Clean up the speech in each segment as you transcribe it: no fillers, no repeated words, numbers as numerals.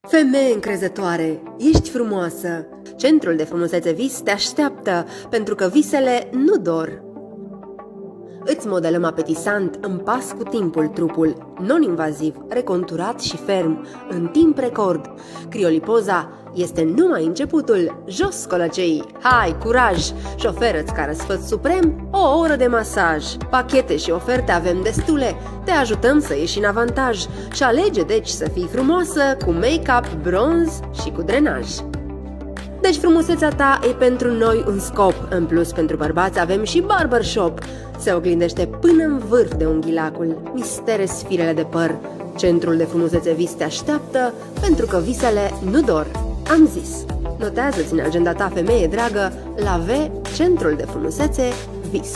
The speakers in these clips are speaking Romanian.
Femeie încrezătoare, ești frumoasă! Centrul de frumusețe Vis te așteaptă, pentru că visele nu dor. Îți modelăm apetisant în pas cu timpul trupul, non-invaziv, reconturat și ferm, în timp record. Criolipoza este numai începutul. Jos colăceii! Hai, curaj! Și oferă-ți ca răsfăț suprem o oră de masaj. Pachete și oferte avem destule, te ajutăm să ieși în avantaj. Și alege deci să fii frumoasă cu make-up, bronz și cu drenaj. Deci frumusețea ta e pentru noi un scop. În plus, pentru bărbați avem și barbershop. Se oglindește până în vârf de unghilacul. Mistere sfirele de păr. Centrul de frumusețe Vis te așteaptă, pentru că visele nu dor. Am zis, notează-ți în agenda ta, femeie dragă, la V, Centrul de frumusețe Vis.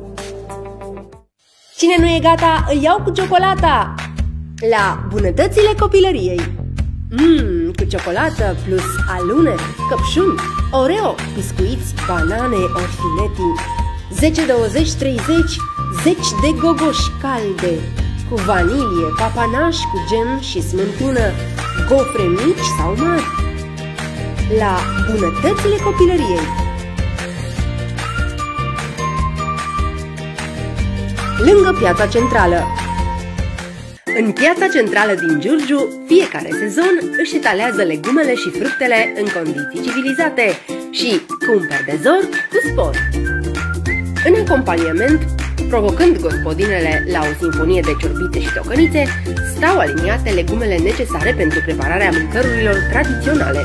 Cine nu e gata, îl iau cu ciocolata! La bunătățile copilăriei. Cu ciocolată plus alune, căpșuni, Oreo, biscuiți, banane, orfinetii, 10, 20, 30, zeci de gogoși calde, cu vanilie, papanaș cu gem și smântână, gofre mici sau mari. La bunătățile copilăriei. Lângă Piața Centrală. În Piața Centrală din Giurgiu, fiecare sezon își etalează legumele și fructele în condiții civilizate și cumperi de zor cu spor. În acompaniament, provocând gospodinele la o sinfonie de ciorbițe și tocănițe, stau aliniate legumele necesare pentru prepararea mâncărurilor tradiționale.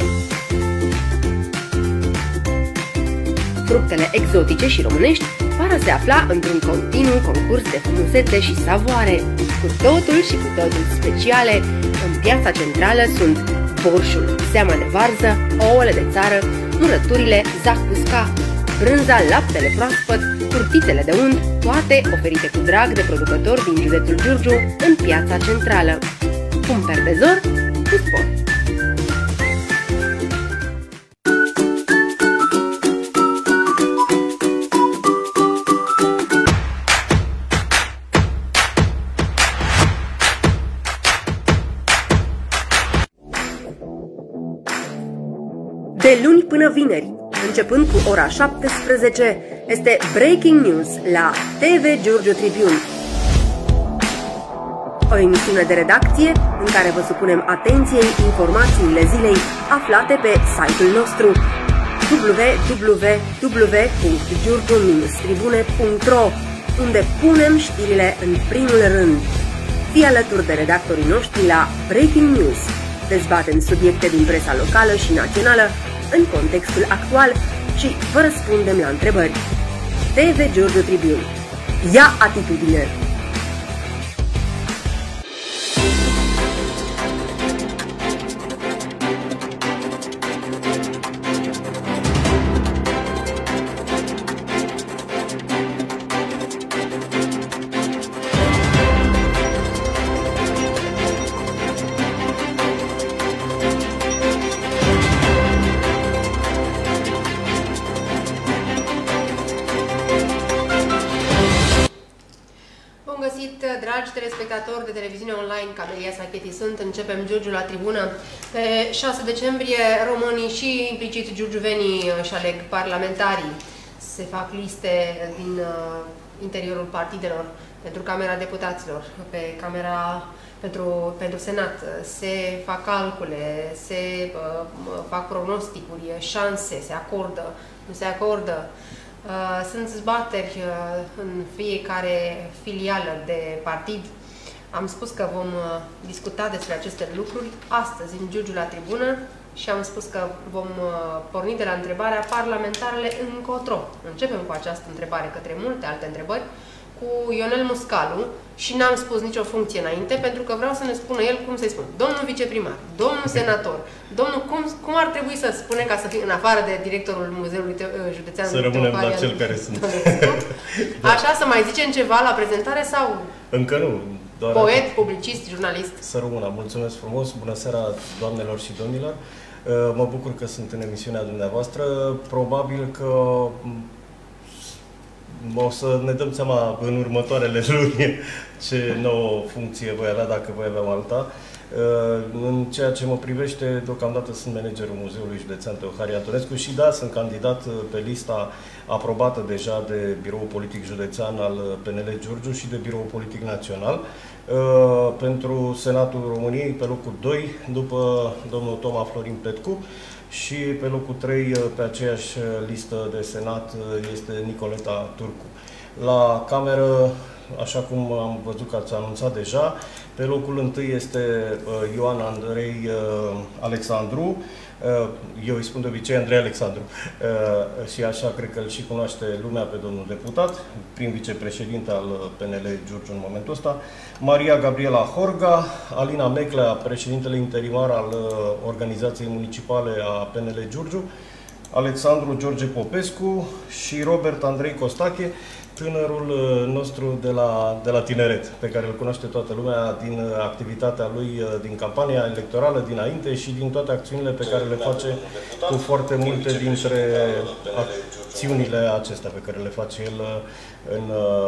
Fructele exotice și românești par a se afla într-un continuu concurs de frumusețe și savoare. Cu totul și cu totul speciale, în Piața Centrală sunt borșul, seama de varză, ouăle de țară, murăturile, zacusca, brânza, laptele proaspăt, curtițele de unt, toate oferite cu drag de producători din județul Giurgiu în Piața Centrală. Cumperi de zor cu spor. De luni până vineri, începând cu ora 17, este Breaking News la TV Giurgiu Tribune. O emisiune de redacție în care vă supunem atenției informațiile zilei aflate pe site-ul nostru www.giurgiu-tribune.ro, unde punem știrile în primul rând. Fii alături de redactorii noștri la Breaking News. Dezbatem subiecte din presa locală și națională în contextul actual și vă răspundem la întrebări. TV Giurgiu Tribune. Ia atitudine! Dragi telespectatori de televiziune online, Camelia Sacheti sunt, începem Giurgiu la tribună. Pe 6 decembrie românii și implicit giurgiuvenii își aleg parlamentarii. Se fac liste din interiorul partidelor pentru Camera Deputaților, pe Camera pentru Senat, se fac calcule, se fac pronosticuri, șanse, se acordă, nu se acordă. Sunt zbateri în fiecare filială de partid. Am spus că vom discuta despre aceste lucruri astăzi în Giurgiu la tribună și am spus că vom porni de la întrebarea parlamentarele încotro. Începem cu această întrebare către multe alte întrebări cu Ionel Muscalu și n-am spus nicio funcție înainte pentru că vreau să ne spună el cum să-i spun. Domnul viceprimar, domnul senator, domnul cum ar trebui să spune ca să fie în afară de directorul Muzeului Județean. Să rămânem la cel care sunt. Așa, să mai zicem ceva la prezentare sau? Încă nu. Doar poet, publicist, jurnalist. Să rămână. Mulțumesc frumos. Bună seara, doamnelor și domnilor. Mă bucur că sunt în emisiunea dumneavoastră. Probabil că O să ne dăm seama în următoarele luni ce nouă funcție voi avea, dacă voi avea alta. În ceea ce mă privește, deocamdată sunt managerul Muzeului Județean Teoharie Antonescu și da, sunt candidat pe lista aprobată deja de Biroul Politic Județean al PNL Giurgiu și de Biroul Politic Național pentru Senatul României pe locul 2, după domnul Toma Florin Petcu, și pe locul 3 pe aceeași listă de Senat este Nicoleta Turcu. La Cameră, așa cum am văzut că ați anunțat deja, pe locul 1 este Ioan Andrei Alexandru, eu îi spun de obicei Andrei Alexandru, și așa cred că îl și cunoaște lumea pe domnul deputat, prim vicepreședinte al PNL Giurgiu în momentul ăsta, Maria Gabriela Horga, Alina Meclea, președintele interimar al Organizației Municipale a PNL Giurgiu, Alexandru George Popescu și Robert Andrei Costache, tânărul nostru de la tineret, pe care îl cunoaște toată lumea din activitatea lui, din campania electorală dinainte și din toate acțiunile pe care le face cu foarte multe dintre acțiunile acestea pe care le face el în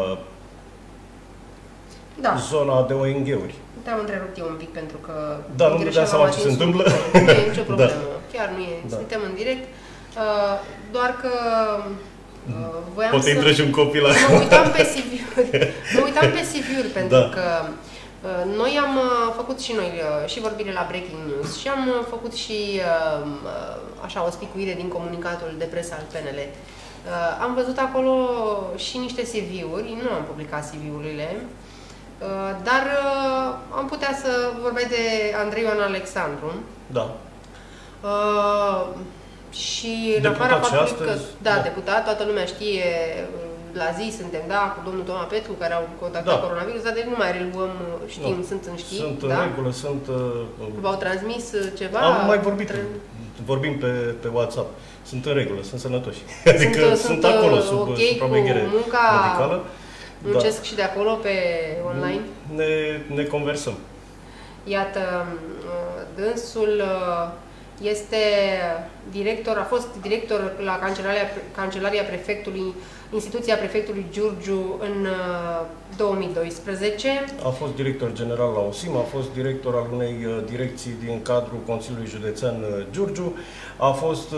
zona de ONG-uri. Te-am întrerupt eu un pic pentru că... Da, nu-mi dădeam seama ce se întâmplă. Nu e nicio problemă. Chiar nu e. Suntem în direct. Doar că... Poate intră și un copil la... Mă uitam pe CV-uri pentru că noi am făcut și noi și vorbire la Breaking News și am făcut și așa o spicuire din comunicatul de presă al PNL. Am văzut acolo și niște CV-uri, nu am publicat CV-urile, dar am putea să vorbesc de Andrei Ioan Alexandru. Da. Și în afara faptului că, deputat, toată lumea știe, la zi suntem, cu domnul Toma Petcu, care au contactat coronavirus, dar deci nu mai reluăm, știm, sunt în știri. Sunt în regulă, sunt... V-au transmis ceva? Am mai vorbit, vorbim pe WhatsApp. Sunt în regulă, sunt sănătoși. Adică sunt acolo, sub supraveghere medicală. Muncesc și de acolo, pe online? Ne conversăm. Iată, dânsul... este director, a fost director la Cancelaria Prefectului, instituția Prefectului Giurgiu în 2012. A fost director general la OSIM, a fost director al unei direcții din cadrul Consiliului Județean Giurgiu, a fost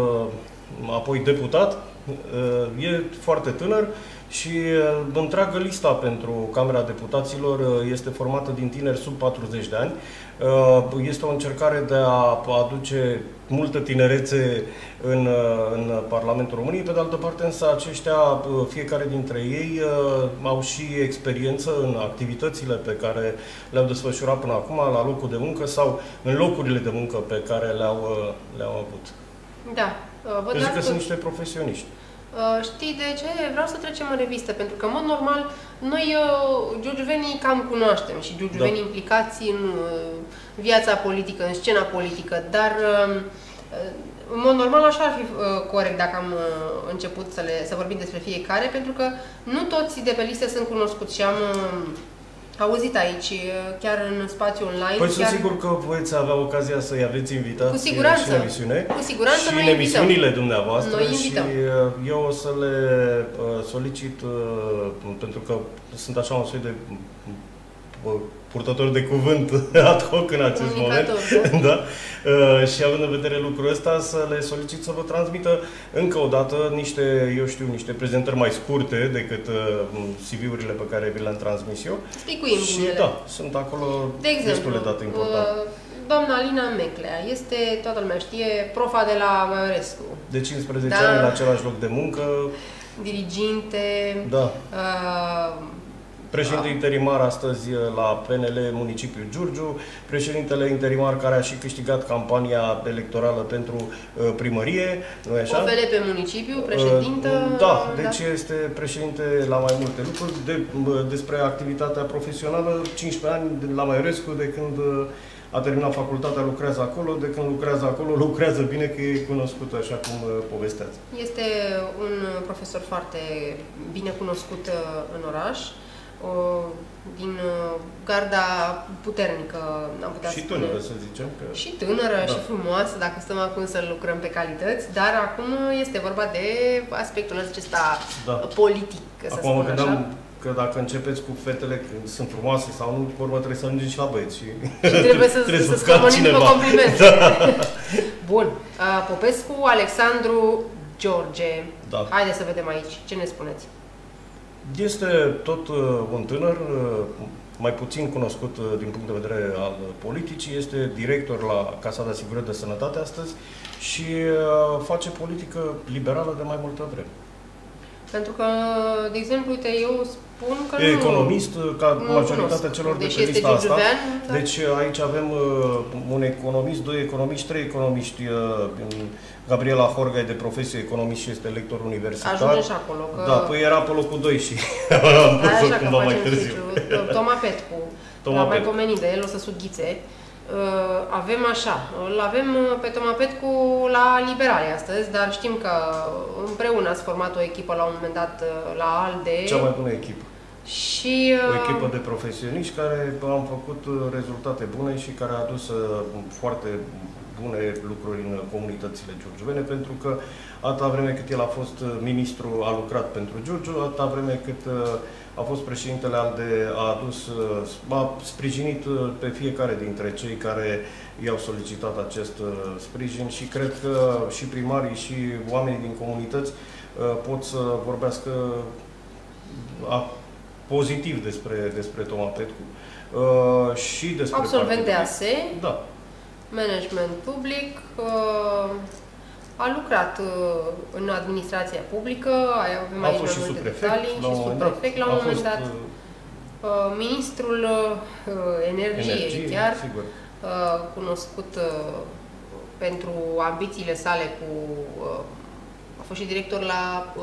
apoi deputat, e foarte tănăr și întreagă lista pentru Camera Deputaților este formată din tineri sub 40 de ani. Este o încercare de a aduce multă tinerețe în Parlamentul României. Pe de altă parte, însă, aceștia, fiecare dintre ei, au și experiență în activitățile pe care le-au desfășurat până acum, la locul de muncă sau în locurile de muncă pe care le-au avut. Da. Deci că sunt niște profesioniști. Știi de ce? Vreau să trecem în revistă, pentru că, în mod normal, noi, giurgiuvenii, cam cunoaștem și giurgiuvenii implicați în viața politică, în scena politică, dar, în mod normal, așa ar fi corect dacă am început să vorbim despre fiecare, pentru că nu toți de pe listă sunt cunoscuți și am auzit aici, chiar în spațiu online. Păi sunt sigur că voiți avea ocazia să-i aveți invitați și în emisiune. Cu siguranță și noi în emisiunile invităm. dumneavoastră. Noi invităm. Și eu o să le solicit, pentru că sunt așa un soi de purtător de cuvânt ad hoc în acest moment. Da? Și având în vedere lucrul ăsta, să le solicit să vă transmită încă o dată niște prezentări mai scurte decât CV-urile pe care vi le-am transmis eu. Spicuim și binele. Da, sunt acolo destule date importante. Doamna Alina Meclea este, toată lumea știe, profa de la Maiorescu. De 15 ani în același loc de muncă. Diriginte. Da. Președinte interimar astăzi la PNL Municipiul Giurgiu, președintele interimar care a și câștigat campania electorală pentru primărie, nu-i așa? OFL pe municipiu, președintă... Da, deci este președinte la mai multe lucruri. Despre activitatea profesională, 15 ani la Maiorescu, de când a terminat facultatea, lucrează acolo, de când lucrează acolo, lucrează bine, că e cunoscut așa cum povesteați. Este un profesor foarte bine cunoscut în oraș. din garda puternică, am putea și spune. tânără, să zicem. Că... Și tânără, da. și frumoasă, dacă stăm acum să lucrăm pe calități, dar acum este vorba de aspectul acesta politic, să acum spun așa. Că dacă începeți cu fetele când sunt frumoase sau nu, pe urmă trebuie să ajungem și la băieți. Și trebuie să scomornim după complimente. Da. Bun. Popescu, Alexandru, George. Da. Haideți să vedem aici. Ce ne spuneți? Este tot un tânăr, mai puțin cunoscut din punct de vedere al politicii, este director la Casa de Asigurări de Sănătate astăzi și face politică liberală de mai multă vreme. Pentru că, de exemplu, uite, eu spun că e economist, ca majoritatea celor de pe lista asta. Da. Deci aici avem un economist, doi economiști, trei economiști. Gabriela Horga e de profesie economist și este lector universitar. Ajunge și acolo. Că... Da, păi era pe locul 2 și am pus-o cumva mai târziu. Toma Petcu, l-am mai pomenit de el, o să sughițe. Avem așa, îl avem pe Toma Petcu la Liberali astăzi, dar știm că împreună ați format o echipă la un moment dat la ALDE. Cea mai bună echipă. Și, o echipă de profesioniști care am făcut rezultate bune și care a adus foarte bune lucruri în comunitățile giurgiuvene, pentru că atâta vreme cât el a fost ministru, a lucrat pentru Giurgiu, atâta vreme cât a fost președintele ALDE, a sprijinit pe fiecare dintre cei care i-au solicitat acest sprijin și cred că și primarii și oamenii din comunități pot să vorbească pozitiv despre Toma Petcu și despre absolvent de ASE, da. management public, a lucrat în administrația publică, avem aici mai multe detalii, și subprefect la un moment dat, ministrul energiei chiar, sigur. Cunoscut pentru ambițiile sale a fost și director la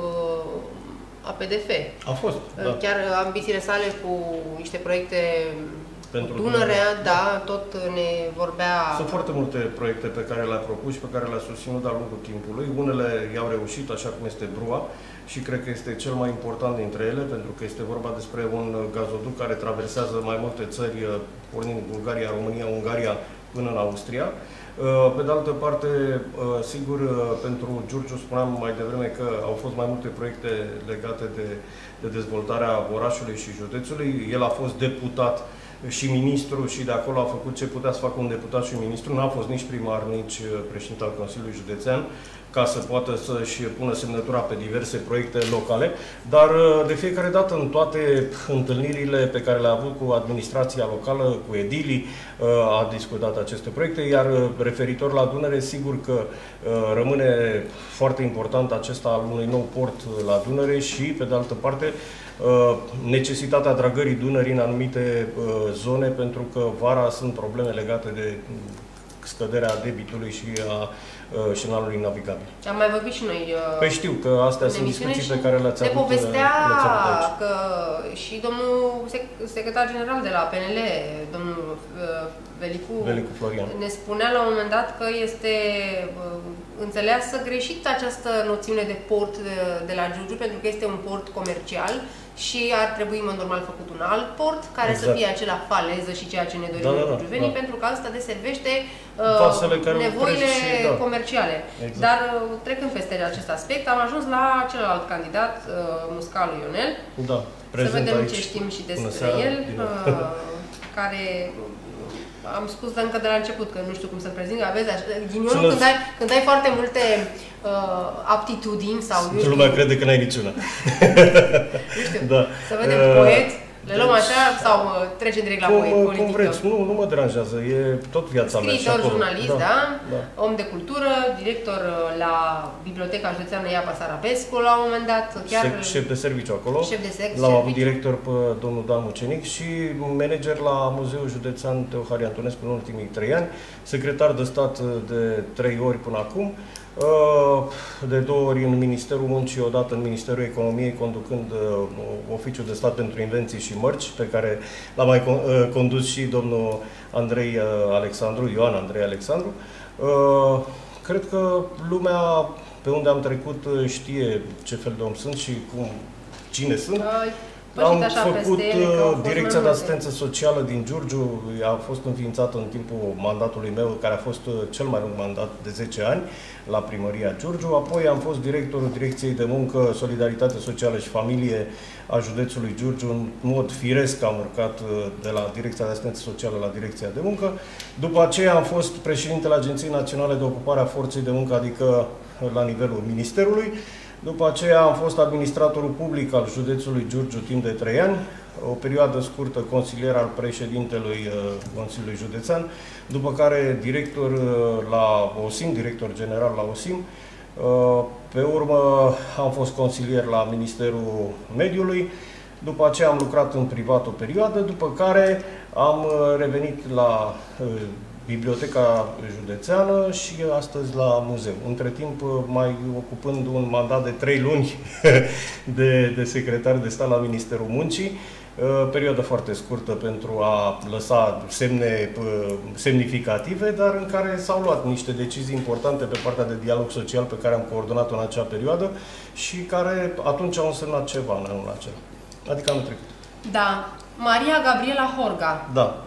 APDF. A fost, da. Chiar ambițiile sale cu niște proiecte pentru Dunărea, da, tot ne vorbea... Sunt foarte multe proiecte pe care le-a propus și pe care le-a susținut de-a lungul timpului. Unele i-au reușit, așa cum este Brua, și cred că este cel mai important dintre ele, pentru că este vorba despre un gazoduc care traversează mai multe țări, pornind Bulgaria, România, Ungaria, până în Austria. Pe de altă parte, sigur, pentru Giurgiu spuneam mai devreme că au fost mai multe proiecte legate de dezvoltarea orașului și județului. El a fost deputat și ministru și de acolo a făcut ce putea să facă un deputat și un ministru. N-a fost nici primar, nici președinte al Consiliului Județean, ca să poată să-și pună semnătura pe diverse proiecte locale, dar de fiecare dată în toate întâlnirile pe care le-a avut cu administrația locală, cu edilii, a discutat aceste proiecte, iar referitor la Dunăre, sigur că rămâne foarte important acesta al unui nou port la Dunăre și, pe de altă parte, necesitatea dragării Dunării în anumite zone, pentru că vara sunt probleme legate de scăderea debitului și a șinalului navigabil. Am mai vorbit și noi. Păi știu că astea sunt discuții pe care le-ați avut. Ne povestea că și domnul secretar general de la PNL, domnul Velicu Florian, ne spunea la un moment dat că este înțeleasă greșit această noțiune de port de la Giurgiu, pentru că este un port comercial și ar trebui, în mod normal, făcut un alt port, care să fie acela faleză și ceea ce ne dorim giurgiuvenii, pentru că asta deservește nevoile comerciale. Exact. Dar, trecând peste acest aspect, am ajuns la celălalt candidat, Muscalu Ionel. Da, să vedem aici. Ce știm și despre el, care... Am spus încă de la început că nu știu cum să-l prezint, aveți ghinionul când ai foarte multe aptitudini sau... Lumea crede că n-ai niciuna. Nu știu, să vedem, poet, le luăm așa sau trecem direct la poet politic? Cum vreți, nu mă deranjează, e tot viața mea. Scriitor, jurnalist, da? Om de cultură, director la Biblioteca Județeană Iapa Sarabescu la un moment dat. Șef de serviciu acolo. L-am avut director pe domnul Dan Mucenic și manager la Muzeul Județean Teoharie Antonescu în ultimii 3 ani, secretar de stat de 3 ori până acum, de 2 ori în Ministerul Muncii, odată în Ministerul Economiei, conducând Oficiul de Stat pentru Invenții și Mărci, pe care l-a mai condus și domnul Ioan Andrei Alexandru. Cred că lumea pe unde am trecut știe ce fel de om sunt și cine sunt. pășit Am așa făcut peste ele, că au fost Direcția mai de multe. Asistență Socială din Giurgiu, a fost înființată în timpul mandatului meu, care a fost cel mai lung mandat de 10 ani, la Primăria Giurgiu. Apoi am fost directorul Direcției de Muncă, Solidaritate Socială și Familie a județului Giurgiu. În mod firesc am urcat de la Direcția de Asistență Socială la Direcția de Muncă. După aceea am fost președintele Agenției Naționale de Ocupare a Forței de Muncă, adică la nivelul Ministerului. După aceea am fost administratorul public al județului Giurgiu timp de 3 ani, o perioadă scurtă consilier al președintelui Consiliului Județean, după care director la OSIM, director general la OSIM. Pe urmă am fost consilier la Ministerul Mediului, după aceea am lucrat în privat o perioadă, după care am revenit la Biblioteca Județeană și astăzi la muzeu. Între timp, mai ocupând un mandat de 3 luni de secretar de stat la Ministerul Muncii, perioadă foarte scurtă pentru a lăsa semne semnificative, dar în care s-au luat niște decizii importante pe partea de dialog social pe care am coordonat-o în acea perioadă și care atunci au însemnat ceva în anul acela. Adică anul trecut. Da. Maria Gabriela Horga. Da.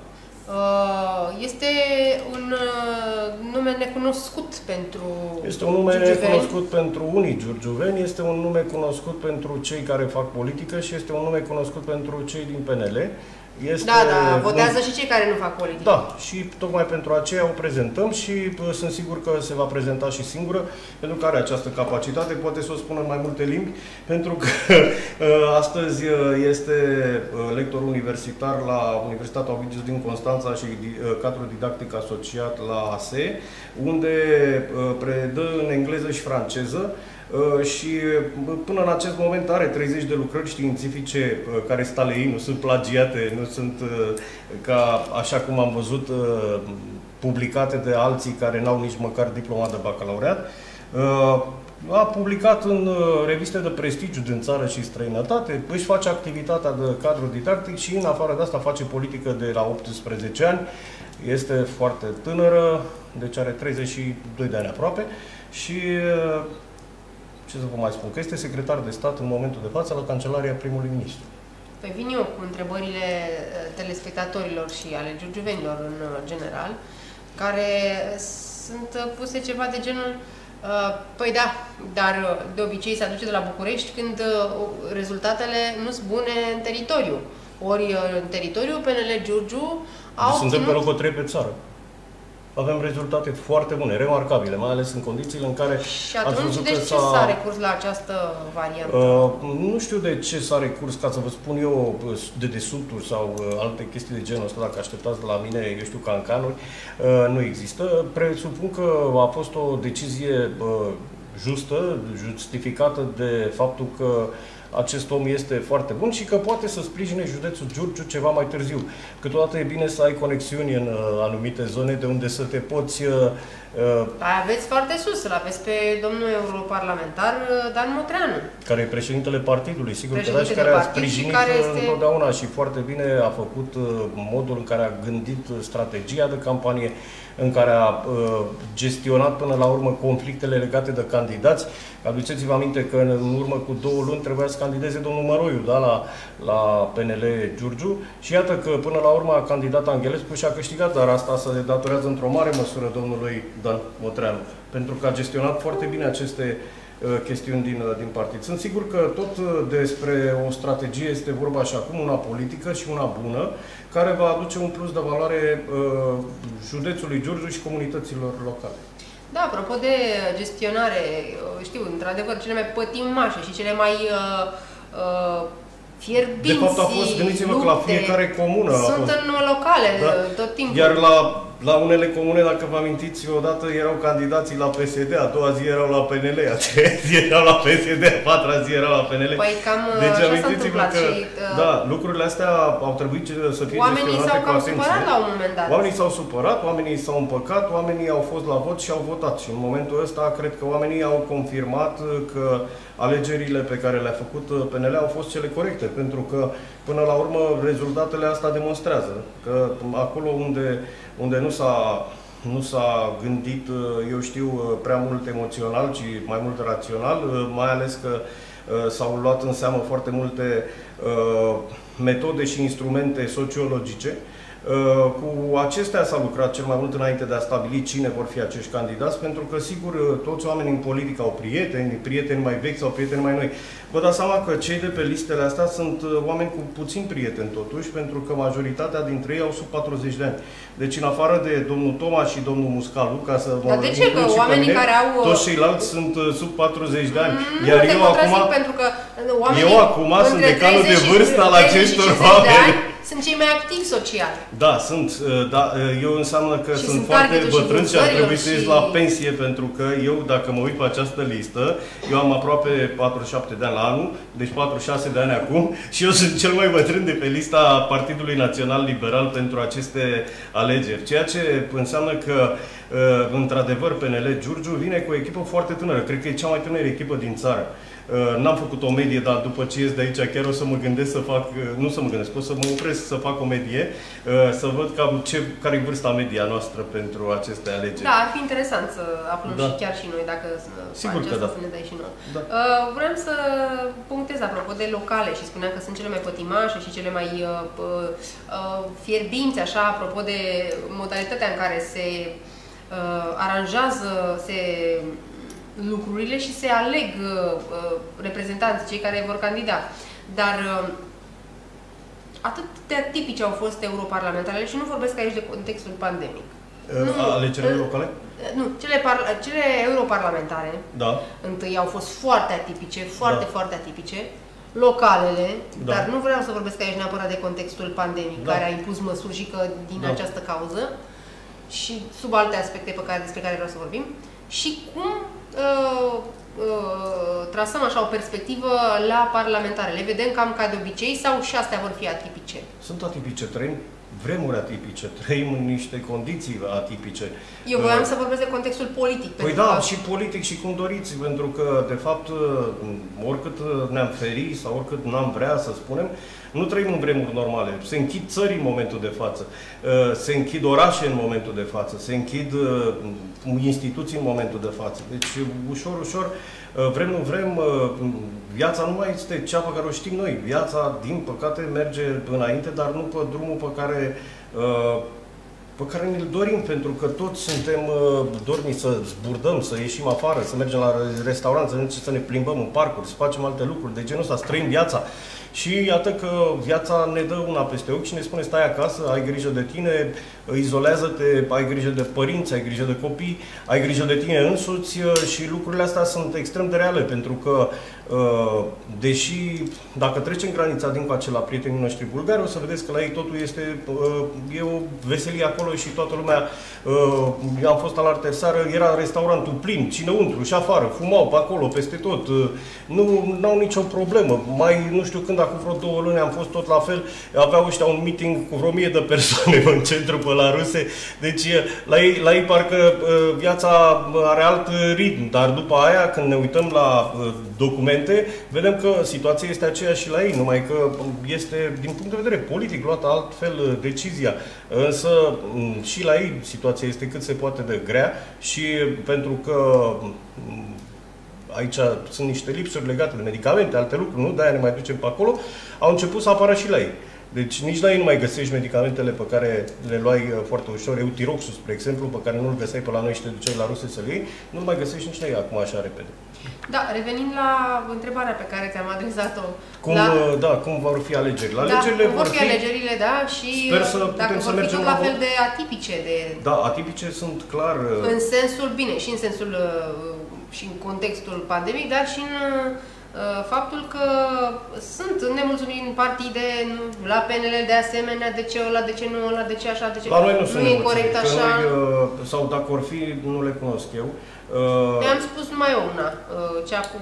Este un nume necunoscut pentru Este un nume giurgiuveni. necunoscut pentru unii giurgiuveni, este un nume cunoscut pentru cei care fac politică și este un nume cunoscut pentru cei din PNL. Este Da, votează și cei care nu fac politică. Da, și tocmai pentru aceea o prezentăm și sunt sigur că se va prezenta și singură, pentru că are această capacitate, poate să o spună în mai multe limbi, pentru că astăzi este lector universitar la Universitatea Ovidiu din Constanța și cadru didactic asociat la ASE, unde predă în engleză și franceză. Și până în acest moment are 30 de lucrări științifice care sunt ale ei, nu sunt plagiate, nu sunt ca așa cum am văzut publicate de alții care n-au nici măcar diploma de bacalaureat. A publicat în reviste de prestigiu din țară și străinătate, își face activitatea de cadru didactic și în afară de asta face politică de la 18 ani. Este foarte tânără, deci are 32 de ani aproape și ce să vă mai spun, că este secretar de stat în momentul de față la Cancelaria Primului Ministru. Păi vin eu cu întrebările telespectatorilor și ale giurgiuvenilor în general, care sunt puse ceva de genul păi da, dar de obicei se aduce de la București când rezultatele nu sunt bune în teritoriu. Ori în teritoriu PNL Giurgiu au Suntem pe locul 3 pe țară. Avem rezultate foarte bune, remarcabile, mai ales în condițiile în care... Și atunci, de ce s-a recurs la această variantă? Nu știu de ce s-a recurs, ca să vă spun eu, de desubturi sau alte chestii de genul ăsta, dacă așteptați de la mine, eu știu, cancanuri, nu există. Presupun că a fost o decizie justă, justificată de faptul că acest om este foarte bun și că poate să sprijine județul Giurgiu ceva mai târziu. Câteodată e bine să ai conexiuni în anumite zone de unde să te poți... Aveți foarte sus, îl aveți pe domnul europarlamentar Dan Motreanu. Care e președintele partidului, sigur că da, și care a sprijinit întotdeauna și foarte bine a făcut modul în care a gândit strategia de campanie, în care a gestionat până la urmă conflictele legate de candidați. Aduceți-vă aminte că în urmă cu 2 luni trebuia să candideze domnul Măroiu, da, la PNL Giurgiu și iată că până la urmă a candidat Angelescu și a câștigat, dar asta se datorează într-o mare măsură domnului Dan Motreanu, pentru că a gestionat foarte bine aceste chestiuni din partid. Sunt sigur că tot despre o strategie este vorba și acum, una politică și una bună, care va aduce un plus de valoare județului Giurgiu și comunităților locale. Da, apropo de gestionare, știu, într-adevăr, cele mai pătimașe și cele mai fierbinți. De fapt a fost, gândiți-vă că la fiecare comună sunt în locale, da, tot timpul. Iar la unele comune, dacă vă amintiți, odată erau candidații la PSD, a doua zi erau la PNL, a treia zi erau la PSD, a patra zi erau la PNL. Păi cam deci așa s-a întâmplat că, și... Da, lucrurile astea au trebuit să fie oamenii s-au cam supărat la un moment dat. Oamenii s-au supărat, oamenii s-au împăcat, oamenii au fost la vot și au votat. Și în momentul ăsta, cred că oamenii au confirmat că alegerile pe care le-a făcut PNL au fost cele corecte, pentru că, până la urmă, rezultatele asta demonstrează că acolo unde nu s-a gândit, eu știu, prea mult emoțional, ci mai mult rațional, mai ales că s-au luat în seamă foarte multe metode și instrumente sociologice. Cu acestea s-a lucrat cel mai mult înainte de a stabili cine vor fi acești candidați, pentru că, sigur, toți oamenii în politică au prieteni mai vechi sau prieteni mai noi. Vă dați seama că cei de pe listele astea sunt oameni cu puțin prieteni, totuși, pentru că majoritatea dintre ei au sub 40 de ani. Deci, în afară de domnul Toma și domnul Muscalu, ca să vă de ce? Că oamenii care au... toți ceilalți sunt sub 40 de ani. Iar pentru că eu acum sunt decanul de vârstă al acestor oameni. Sunt cei mai activi social. Da, sunt. Da, eu înseamnă că sunt foarte bătrân și ar trebui să ies la pensie, pentru că eu, dacă mă uit pe această listă, eu am aproape 47 de ani la anul, deci 46 de ani acum, și eu sunt cel mai bătrân de pe lista Partidului Național Liberal pentru aceste alegeri. Ceea ce înseamnă că, într-adevăr, PNL Giurgiu vine cu o echipă foarte tânără. Cred că e cea mai tânără echipă din țară. N-am făcut o medie, dar după ce ies de aici chiar o să mă gândesc să fac, nu să mă gândesc, o să mă opresc să fac o medie, să văd cam care e vârsta media noastră pentru aceste alegeri. Da, ar fi interesant să aflăm și chiar și noi, dacă sigur că da. Să ne dai și noi. Da. Vreau să punctez apropo de locale și spuneam că sunt cele mai pătimașe și cele mai fierbinți, așa, apropo de modalitatea în care se aranjează, lucrurile și se aleg reprezentanți, cei care vor candida. Dar atât de atipice au fost europarlamentarele și nu vorbesc aici de contextul pandemic. Alegerile locale? Nu, cele europarlamentare, da. Întâi au fost foarte atipice, foarte atipice. Localele, da. Dar nu vreau să vorbesc aici neapărat de contextul pandemic, care a impus măsuri și că din această cauză și sub alte aspecte despre care vreau să vorbim. Și cum trasăm așa o perspectivă la parlamentare? Le vedem cam ca de obicei sau și astea vor fi atipice? Sunt atipice, trăim vremuri atipice, trăim în niște condiții atipice. Eu voiam să vorbesc de contextul politic. Păi da, și politic și cum doriți, pentru că, de fapt, oricât ne-am feri sau oricât n-am vrea să spunem, nu trăim în vremuri normale. Se închid țări în momentul de față, se închid orașe în momentul de față, se închid instituții în momentul de față. Deci, ușor, vrem, nu vrem, viața nu mai este cea pe care o știm noi. Viața, din păcate, merge înainte, dar nu pe drumul pe care ne-l dorim, pentru că toți suntem dorni să zburdăm, să ieșim afară, să mergem la restaurant, să ne plimbăm în parcuri, să facem alte lucruri de genul ăsta, să trăim viața. Și iată că viața ne dă una peste ochi și ne spune: stai acasă, ai grijă de tine, izolează-te, ai grijă de părinți, ai grijă de copii, ai grijă de tine însuți și lucrurile astea sunt extrem de reale, pentru că deși dacă trecem granița dincoace la prietenii noștri bulgari, o să vedeți că la ei totul e o veselie acolo și toată lumea, eu am fost alaltă seară, era restaurantul plin, cinăuntru și afară, fumau pe acolo, peste tot, nu au nicio problemă. Mai nu știu când, acum vreo 2 luni am fost tot la fel, aveau ăștia un meeting cu vreo 1000 de persoane în centru pe la Ruse, deci la ei parcă viața are alt ritm, dar după aia când ne uităm la documente, vedem că situația este aceeași și la ei, numai că este, din punct de vedere politic, luată altfel decizia. Însă și la ei situația este cât se poate de grea și pentru că aici sunt niște lipsuri legate de medicamente, alte lucruri, nu? De-aia ne mai ducem pe acolo, au început să apară și la ei. Deci nici la ei nu mai găsești medicamentele pe care le luai foarte ușor. Eutiroxul, spre exemplu, pe care nu-l găseai pe la noi și te duceai la Ruse să-l iei, nu-l mai găsești nici la ei acum așa repede. Da, revenind la întrebarea pe care ți-am adresat-o. Cum vor fi alegerile? Alegerile vor fi alegerile, da, și sper să dacă putem să vor fi mergem tot la fel de atipice. Da, atipice sunt clar... În sensul, bine, și în sensul și în contextul pandemic, dar și în faptul că sunt nemulțumiri în partide, la PNL de asemenea, de ce ăla, de ce nu ăla, de ce așa, de ce la noi nu e corect așa. Noi, sau dacă or fi, nu le cunosc eu. Mi-am spus numai una, cea cu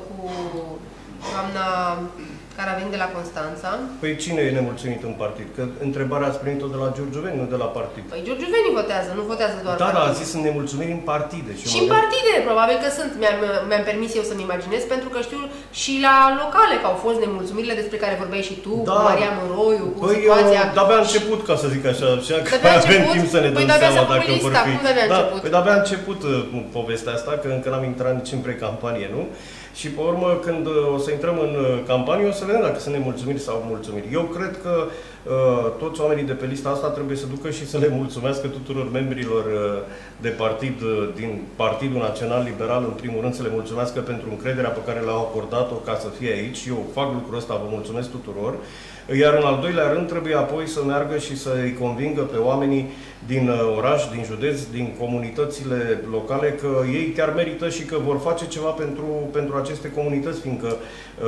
doamna care a venit de la Constanța. Păi cine e nemulțumit în partid? Că întrebarea ați primit-o de la Giurgiuveni, nu de la partid. Păi Giurgiuvenii votează, nu votează doar partid. Da, a zis sunt nemulțumiri în partide. Și în partide, probabil că sunt. Mi-am permis eu să-mi imaginez, pentru că știu și la locale că au fost nemulțumirile despre care vorbeai și tu, cu Maria Măroiu, cu situația... de-abia început, ca să zic așa, că avem timp să ne dăm seama dacă vor fi. Păi de-abia început povestea asta, că încă n-am intrat nici în precampanie, nu? Și pe urmă, când o să intrăm în campanie, o să să vedem dacă sunt nemulțumiri sau mulțumiri. Eu cred că toți oamenii de pe lista asta trebuie să ducă și să le mulțumească tuturor membrilor de partid din Partidul Național Liberal, în primul rând să le mulțumească pentru încrederea pe care le-au acordat-o ca să fie aici. Eu fac lucrul ăsta, vă mulțumesc tuturor. Iar în al doilea rând trebuie apoi să meargă și să îi convingă pe oamenii din oraș, din județ, din comunitățile locale că ei chiar merită și că vor face ceva pentru aceste comunități, fiindcă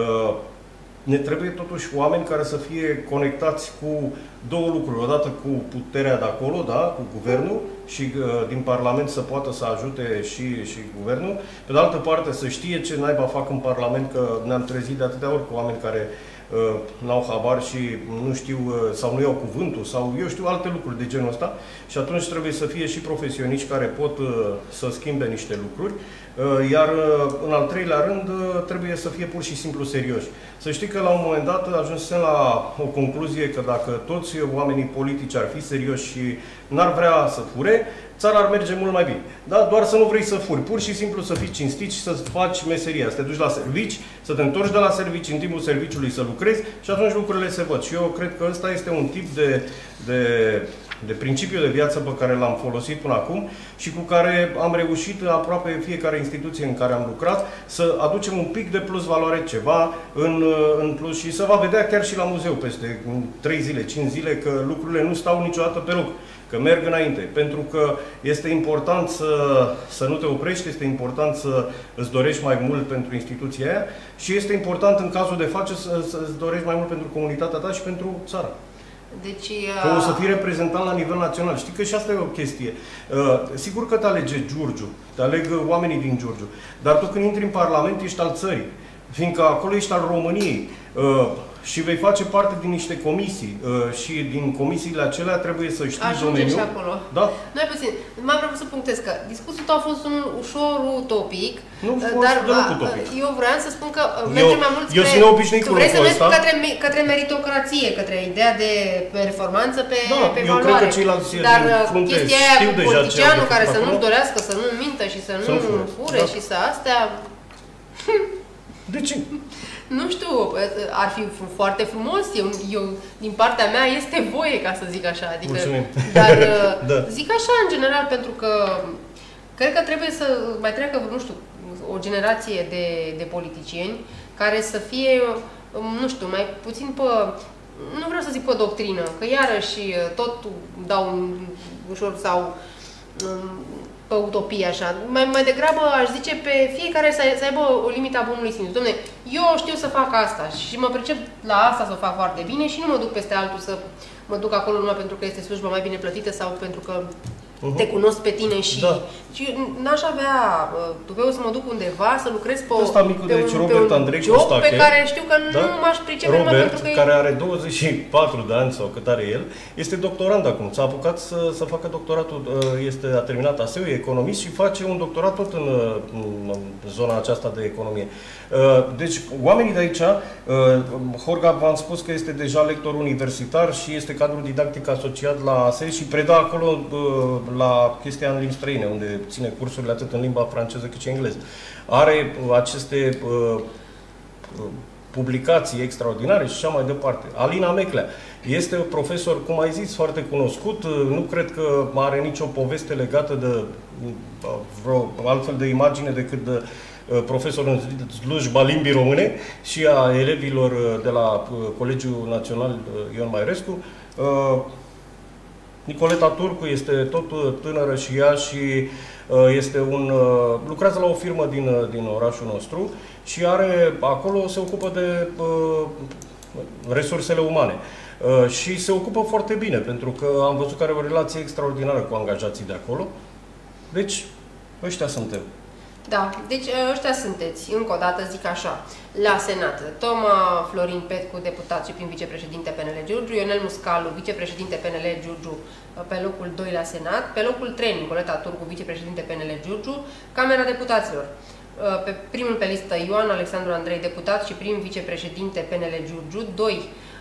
ne trebuie totuși oameni care să fie conectați cu două lucruri. Odată cu puterea de acolo, da, cu guvernul și din Parlament să poată să ajute și guvernul. Pe de altă parte să știe ce naiba fac în Parlament, că ne-am trezit de atâtea ori cu oameni care n-au habar și nu știu sau nu iau cuvântul sau eu știu alte lucruri de genul ăsta și atunci trebuie să fie și profesioniști care pot să schimbe niște lucruri, iar în al treilea rând trebuie să fie pur și simplu serioși. Să știi că la un moment dat ajunsem la o concluzie că dacă toți oamenii politici ar fi serioși și n-ar vrea să fure, țara ar merge mult mai bine. Da? Doar să nu vrei să furi, pur și simplu să fii cinstit și să faci meseria, să te duci la servici, să te întorci de la servici, în timpul serviciului să lucrezi și atunci lucrurile se văd. Și eu cred că ăsta este un tip de principiu de viață pe care l-am folosit până acum și cu care am reușit aproape fiecare instituție în care am lucrat să aducem un pic de plus valoare, ceva în plus și să va vedea chiar și la muzeu peste 3 zile, 5 zile că lucrurile nu stau niciodată pe loc, că merg înainte, pentru că este important să nu te oprești, este important să îți dorești mai mult pentru instituția aia și este important în cazul de față să-ți dorești mai mult pentru comunitatea ta și pentru țara. Deci, că o să fii reprezentant la nivel național. Știi că și asta e o chestie. Sigur că te alege Giurgiu, te aleg oamenii din Giurgiu, dar tu când intri în Parlament ești al țării, fiindcă acolo ești al României. Și vei face parte din niște comisii și din comisiile acelea trebuie să știi domeniul. Și acolo. Da? Noi puțin. M-am vrut să punctez că discursul tău a fost unul ușor utopic, nu dar utopic. Eu vreau să spun că merge mai mult spre... Tu vrei să mergi către meritocrație, către ideea de performanță pe eu valoare. Cred că ceilalți dar chestia aia cu politicianul care să nu-și dorească, să nu mintă și să nu fure și să astea... De ce? Nu știu, ar fi foarte frumos, eu din partea mea este voie, ca să zic așa. Adică, mulțumim. Dar zic așa în general, pentru că cred că trebuie să mai treacă, nu știu, o generație de politicieni care să fie, nu știu, mai puțin pe, nu vreau să zic pe doctrină, că iarăși tot dau ușor sau pe utopie, așa. Mai degrabă aș zice pe fiecare să aibă o limită a bunului simț. Dom'le, eu știu să fac asta și mă pricep la asta să o fac foarte bine și nu mă duc peste altul să mă duc acolo numai pentru că este slujba mai bine plătită sau pentru că te cunosc pe tine și... Da. Și n-aș avea tupeul să mă duc undeva, să lucrez pe un job pe care știu că nu m-aș pricepe numai pentru că... care are 24 de ani sau cât are el, este doctorand acum. S-a apucat să facă doctoratul, a terminat ASEU, e economist și face un doctorat tot în zona aceasta de economie. Deci, oamenii de aici, Horga v-am spus că este deja lector universitar și este cadru didactic asociat la ASE și preda acolo la chestia în limbi străine, unde ține cursurile atât în limba franceză cât și engleză. Are aceste publicații extraordinare și așa mai departe. Alina Meclea este un profesor, cum ai zis, foarte cunoscut. Nu cred că are nicio poveste legată de vreo altfel de imagine decât de profesor în slujba limbii române și a elevilor de la Colegiul Național Ion Mairescu. Nicoleta Turcu este tot tânără și ea și lucrează la o firmă din orașul nostru și acolo se ocupă de resursele umane. Și se ocupă foarte bine, pentru că am văzut că are o relație extraordinară cu angajații de acolo. Deci, ăștia suntem. Da, deci ăștia sunteți, încă o dată zic așa, la Senat, Toma Florin Petcu, deputat și prim vicepreședinte PNL Giurgiu, Ionel Muscalu, vicepreședinte PNL Giurgiu, pe locul 2 la Senat, pe locul 3 Nicoleta Turcu, vicepreședinte PNL Giurgiu, Camera Deputaților. Primul pe listă Ioan Alexandru Andrei, deputat și prim vicepreședinte PNL Giurgiu, 2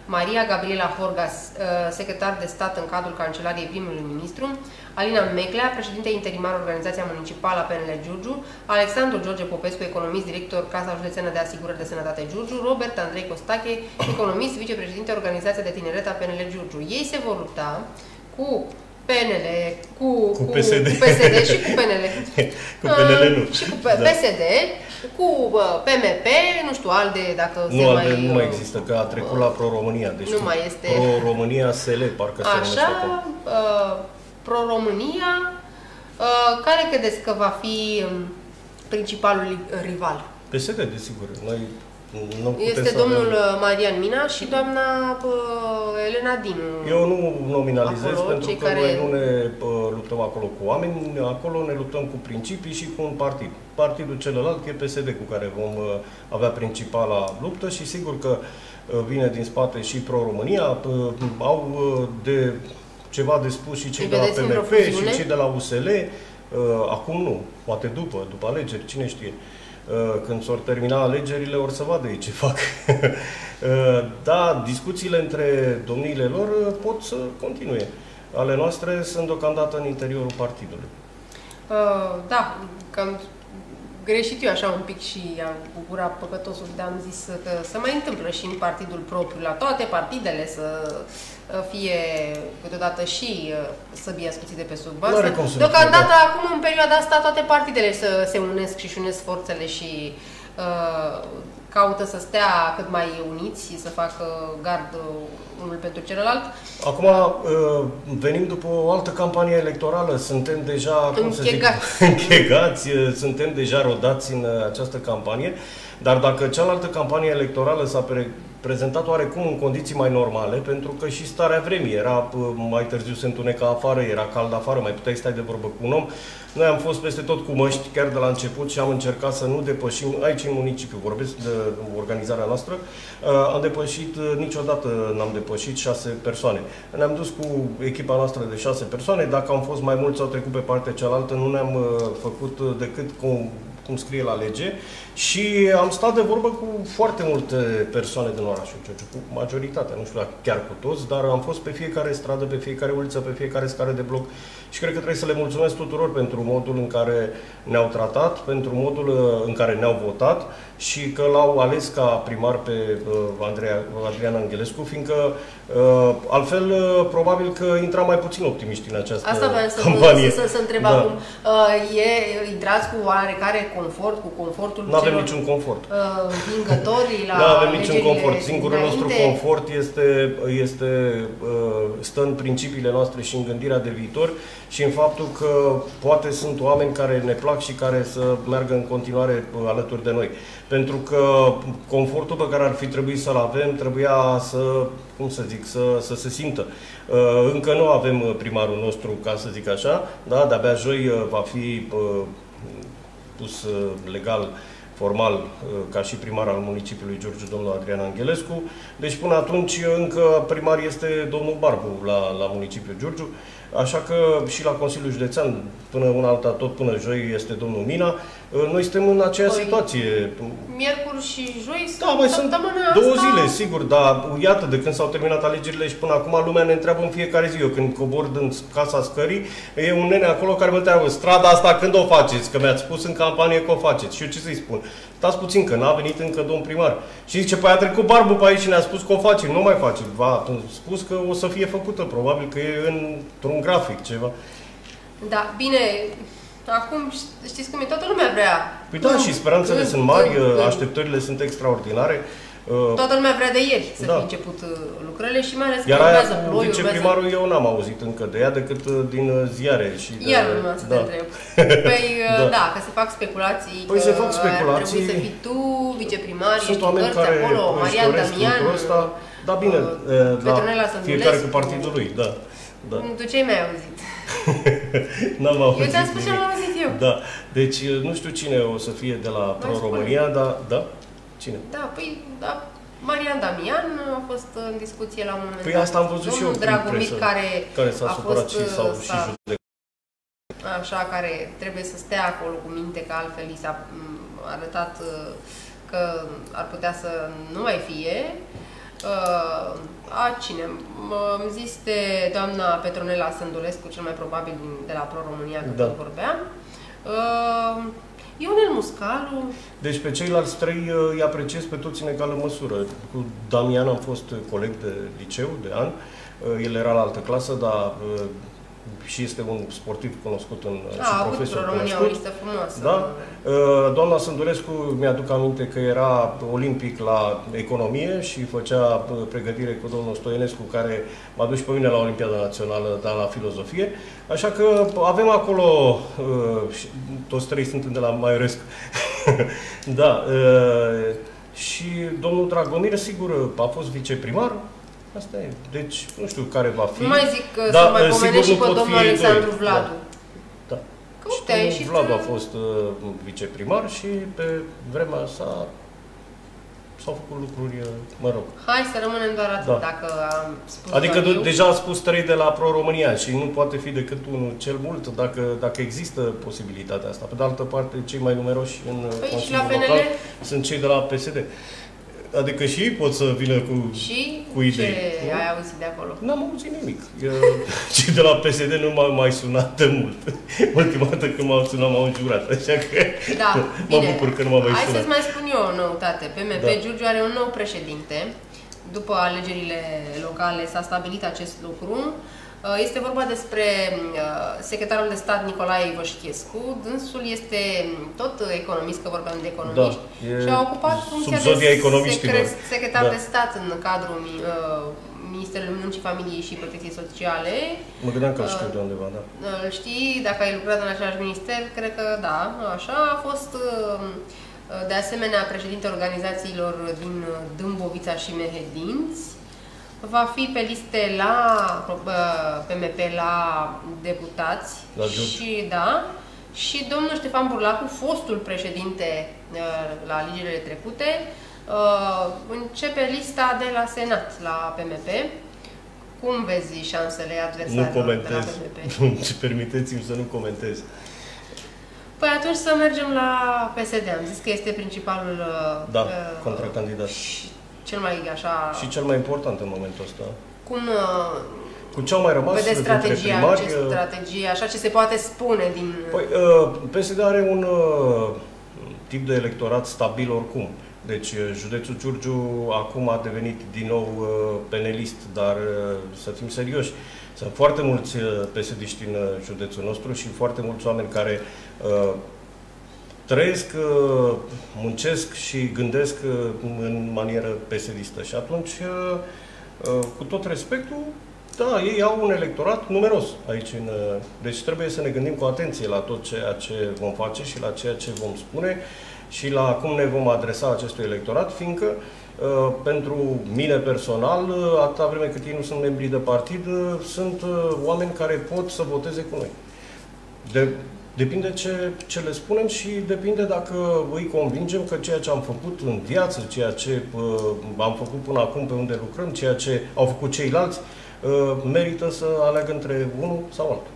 Maria Gabriela Horgas, secretar de stat în cadrul Cancelariei primului ministru, Alina Meclea, președinte interimar Organizația Municipală a PNL Giurgiu, Alexandru George Popescu, economist, director Casa Județeană de Asigurări de Sănătate Giurgiu, Robert Andrei Costache, economist, vicepreședinte Organizația de Tineret a PNL Giurgiu. Ei se vor lupta cu PNL, cu PSD și cu PNL. Cu PNL nu. Și cu PSD, cu PMP, nu știu, ALDE, dacă nu, se ALDE nu mai există, că a trecut la Pro-România. Deci nu mai este. Pro-România SL, parcă se numește acum. Pro-România, care credeți că va fi principalul rival? PSD, desigur. Noi este domnul Marian Mina și doamna Elena Dinu. Eu nu nominalizez acolo, pentru că care... noi nu ne luptăm acolo cu oameni, acolo ne luptăm cu principii și cu un partid. Partidul celălalt e PSD, cu care vom avea principala luptă și sigur că vine din spate și Pro-România. Au de ceva de spus și cei de la PMP și cei de la USL. Acum nu, poate după alegeri, cine știe. Când s-or termina alegerile, or să vadă ei ce fac. Da, discuțiile între domniile lor pot să continue. Ale noastre sunt deocamdată în interiorul partidului. Da, cam greșit eu așa un pic și am bucurat păcătosul de am zis că se mai întâmplă și în partidul propriu, la toate partidele să fie câteodată și săbia scuțite pe sub masă. Deocamdată acum în perioada asta toate partidele se unesc și unesc forțele și caută să stea cât mai uniți și să facă gard unul pentru celălalt. Acum venim după o altă campanie electorală, suntem deja închegați, suntem deja rodați în această campanie, dar dacă cealaltă campanie electorală s-a prezentat oarecum în condiții mai normale, pentru că și starea vremii era mai târziu se întuneca afară, era cald afară, mai puteai stai de vorbă cu un om. Noi am fost peste tot cu măști chiar de la început și am încercat să nu depășim, aici în municipiu, vorbesc de organizarea noastră, am depășit, niciodată n-am depășit 6 persoane. Ne-am dus cu echipa noastră de 6 persoane, dacă am fost mai mulți sau trecut pe partea cealaltă, nu ne-am făcut decât cum scrie la lege și am stat de vorbă cu foarte multe persoane din orașul Giurgiu, cu majoritatea, nu știu chiar cu toți, dar am fost pe fiecare stradă, pe fiecare uliță, pe fiecare scară de bloc și cred că trebuie să le mulțumesc tuturor pentru modul în care ne-au tratat, pentru modul în care ne-au votat și că l-au ales ca primar pe Adrian Angelescu, fiindcă altfel probabil că intra mai puțin optimiști în această campanie. Asta să întreb acum. Intrați cu oarecare confort, cu confortul Nu avem niciun confort. Învingătorii la Nu avem niciun confort. Singurul nostru confort stă în principiile noastre și în gândirea de viitor și în faptul că poate sunt oameni care ne plac și care să meargă în continuare alături de noi. Pentru că confortul pe care ar fi trebuit să-l avem trebuia să, să se simtă. Încă nu avem primarul nostru, ca să zic așa, da? De-abia joi va fi pus legal, formal, ca și primar al municipiului Giurgiu, domnul Adrian Angelescu. Deci până atunci încă primar este domnul Barbu la municipiul Giurgiu. Așa că și la Consiliul Județean, până una alta, tot până joi, este domnul Mina. Noi suntem în aceeași situație. Miercuri și joi, da, mai sunt 2 zile, sigur, dar iată, de când s-au terminat alegerile și până acum lumea ne întreabă în fiecare zi. Eu când cobor în casa scării, e un nene acolo care mă întreabă, strada asta când o faceți? Că mi-ați spus în campanie că o faceți. Și eu ce să-i spun? Stați puțin, că n-a venit încă domn primar. Și zice, păi a trecut Barbu pe aici și ne-a spus că o facem. Nu mai facem. V-a spus că o să fie făcută, probabil că e într-un grafic ceva. Da, bine, acum știți cum e, toată lumea vrea. Păi da, și speranțele sunt mari, așteptările sunt extraordinare. Toată lumea vrea de ieri să fie început lucrările și mai ales că urmează ploi. Viceprimarul eu n-am auzit încă de ea decât din ziare. Și iar nu să te întreb. Păi da, că se fac speculații. Păi se fac speculații. Trebuie să fii tu, viceprimar, sunt oameni care acolo, Marian Damian, da, bine, fiecare cu partidul lui, da. Tu ce mai auzit? N-am auzit. Eu ți-am spus ce am auzit eu. Da, deci nu știu cine o să fie de la Pro-România, dar da? Cine? Da, păi, da, Marian Damian a fost în discuție la un moment dat. Păi asta am văzut și eu prin presă, care s-a supărat și s-au și judecat. Așa, care trebuie să stea acolo cu minte, că altfel i s-a arătat că ar putea să nu mai fie. A cine? Îmi ziste doamna Petronela Sândulescu, cel mai probabil de la Pro-România, că tot vorbeam. Ionel Muscalu. Deci pe ceilalți trei îi apreciez pe toți în egală măsură. Cu Damian am fost coleg de liceu, de an. El era la altă clasă, dar și este un sportiv cunoscut și profesor cunoscut. O listă frumoasă. Da? Doamna Sândulescu, mi-aduc aminte că era olimpic la economie și făcea pregătire cu domnul Stoienescu, care m-a dus și pe mine la Olimpiada Națională, dar la filozofie. Așa că avem acolo, toți trei sunt de la Maiorescu. Da. Și domnul Dragomir, sigur, a fost viceprimar. Asta e. Deci, nu știu care va fi. Nu mai zic că să mai pomenești și pe domnul Alexandru Vladu. Da. Uite, și Vladu a fost viceprimar și pe vremea sa s-au făcut lucruri, mă rog. Hai să rămânem doar atât, dacă am spus. Adică deja a spus 3 de la Pro-România și nu poate fi decât unul cel mult dacă există posibilitatea asta. Pe de altă parte, cei mai numeroși în Consiliul Local sunt cei de la PSD. Adică și ei pot să vină cu idei. Ce ai auzit de acolo? N-am auzit nimic. Cei de la PSD nu m-au mai sunat de mult. Ultima dată când m-au sunat m-au înjurat, așa că mă bucur că nu m-au mai sunat. Hai să-ți mai spun eu o noutate. PMP Giurgiu are un nou președinte. După alegerile locale s-a stabilit acest lucru. Este vorba despre secretarul de stat Nicolae Ivășchescu. Dânsul este tot economist, că vorbeam de economiști, și a ocupat funcția de secretar de stat în cadrul Ministerului Muncii, Familiei și Protecției Sociale. Mă gândeam că îl știu de undeva, da. Îl știi, dacă ai lucrat în același minister, cred că da, așa. A fost de asemenea președinte organizațiilor din Dâmbovița și Mehedinți. Va fi pe liste la PMP, la deputați, și domnul Ștefan Burlacu, fostul președinte la alegerile trecute, începe lista de la Senat, la PMP. Cum vezi șansele adversarilor de la PMP? Nu, permiteți-mi să nu comentez. Păi atunci să mergem la PSD. Am zis că este principalul contracandidat. Cel mai așa... Și cel mai important în momentul ăsta. Cu ce au mai rămas dintre primari? Strategia, așa ce se poate spune din... Păi, PSD are un tip de electorat stabil oricum. Deci, județul Giurgiu acum a devenit din nou penelist, dar să fim serioși. Sunt foarte mulți PSD-ști în județul nostru și foarte mulți oameni care trăiesc, muncesc și gândesc în manieră PSD-istă. Și atunci, cu tot respectul, da, ei au un electorat numeros aici. Deci trebuie să ne gândim cu atenție la tot ceea ce vom face și la ceea ce vom spune și la cum ne vom adresa acestui electorat, fiindcă pentru mine personal, atâta vreme cât ei nu sunt membri de partid, sunt oameni care pot să voteze cu noi. Depinde ce le spunem și depinde dacă îi convingem că ceea ce am făcut în viață, ceea ce am făcut până acum pe unde lucrăm, ceea ce au făcut ceilalți, merită să aleagă între unul sau altul.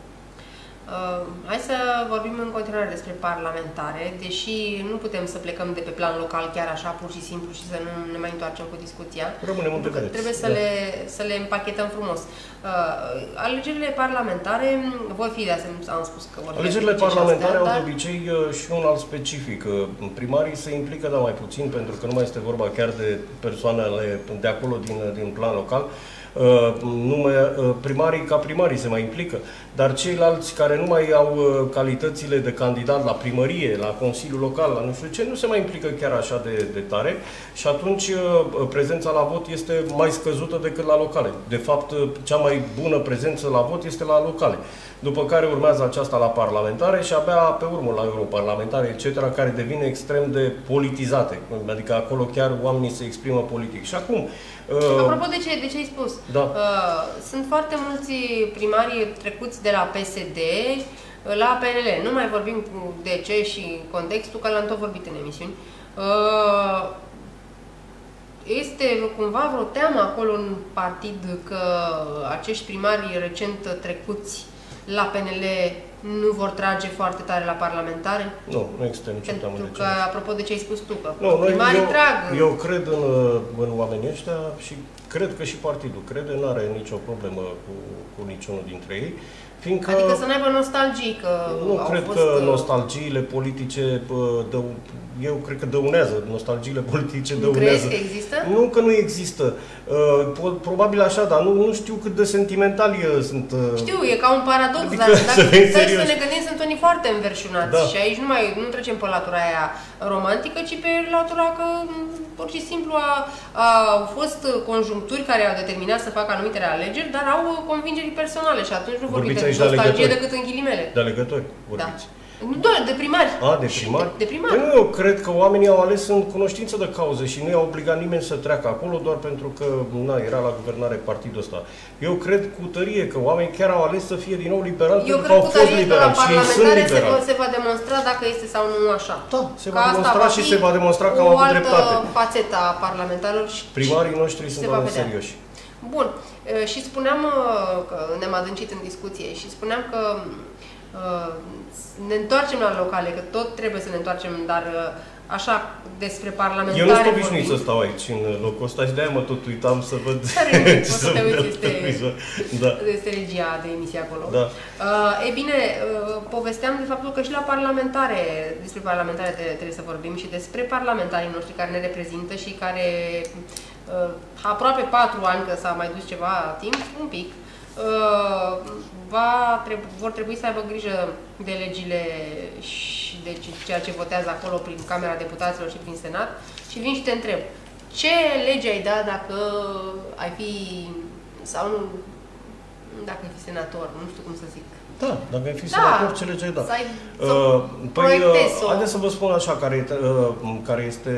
Hai să vorbim în continuare despre parlamentare, deși nu putem să plecăm de pe plan local chiar așa, pur și simplu, și să nu ne mai întoarcem cu discuția. Rămânem unde vreți. Trebuie să le împachetăm frumos. Alegerile parlamentare vor fi, de asemenea, am spus că vor fi. Alegerile parlamentare au de obicei și un alt specific. Primarii se implică, dar mai puțin, pentru că nu mai este vorba chiar de persoanele de acolo, din plan local. Primarii ca primarii se mai implică, dar ceilalți care nu mai au calitățile de candidat la primărie, la Consiliul Local, la nu știu ce, nu se mai implică chiar așa de tare și atunci prezența la vot este mai scăzută decât la locale. De fapt, cea mai bună prezență la vot este la locale. După care urmează aceasta la parlamentare și abia pe urmă la europarlamentare, etc., care devine extrem de politizate. Adică acolo chiar oamenii se exprimă politic. Și acum... Apropo de ce ai spus, sunt foarte mulți primari trecuți de la PSD la PNL. Nu mai vorbim de ce și contextul, că l-am tot vorbit în emisiuni. Este cumva vreo teamă acolo în partid că acești primari recent trecuți la PNL nu vor trage foarte tare la parlamentare? Nu există nicio teamă de Pentru ce. că, apropo de ce ai spus tu, că Nu, trag. eu cred în oamenii ăștia și cred că și partidul crede, nu are nicio problemă cu niciunul dintre ei. Fiindcă Adică să n-aibă nostalgii, că nu au cred fost... că nostalgiile politice eu cred că dăunează, nostalgiile politice dăunează. Crezi că există? Nu că nu există. Probabil așa, dar nu știu cât de sentimentali sunt. Știu, e ca un paradox, Adică, dar dacă stai să ne gândim, sunt unii foarte înverșunați. Da. Și aici nu trecem pe latura aia romantică, ci pe latura că pur și simplu au fost conjuncturi care au determinat să facă anumite alegeri, dar au convingeri personale și atunci nu vorbim de nostalgie decât în ghilimele. De alegători vorbiți. Da. Nu doar de primari. De primari? De primari. Păi nu, eu cred că oamenii au ales în cunoștință de cauză și nu i-a obligat nimeni să treacă acolo doar pentru că era la guvernare partidul ăsta. Eu cred cu tărie că oamenii chiar au ales să fie din nou liberali pentru că au fost liberali și ei sunt liberali. Se va demonstra dacă este sau nu așa. Da, se va demonstra și se va demonstra că au avut dreptate. O altă fațetă a parlamentarilor și primarii noștri sunt oameni serioși. Bun. Și spuneam că ne-am adâncit în discuție și spuneam că ne întoarcem la locale, că tot trebuie să ne întoarcem, dar așa, despre parlamentare... Eu nu sunt obișnuit să stau aici, în locul ăsta, și de-aia mă tot uitam să văd... Poți să te uiți, este regia de emisie acolo. Da. E bine, povesteam de faptul că și la parlamentare, despre parlamentare trebuie să vorbim și despre parlamentarii noștri care ne reprezintă și care aproape 4 ani, că s-a mai dus ceva timp, un pic, vor trebui să aibă grijă de legile și de ceea ce votează acolo prin Camera Deputaților și prin Senat și vin și te întreb, ce lege ai da dacă ai fi, sau nu, dacă ai fi senator, nu știu cum să zic. Da, dacă ai fi senator, ce lege ai da? Haideți să vă spun așa, care este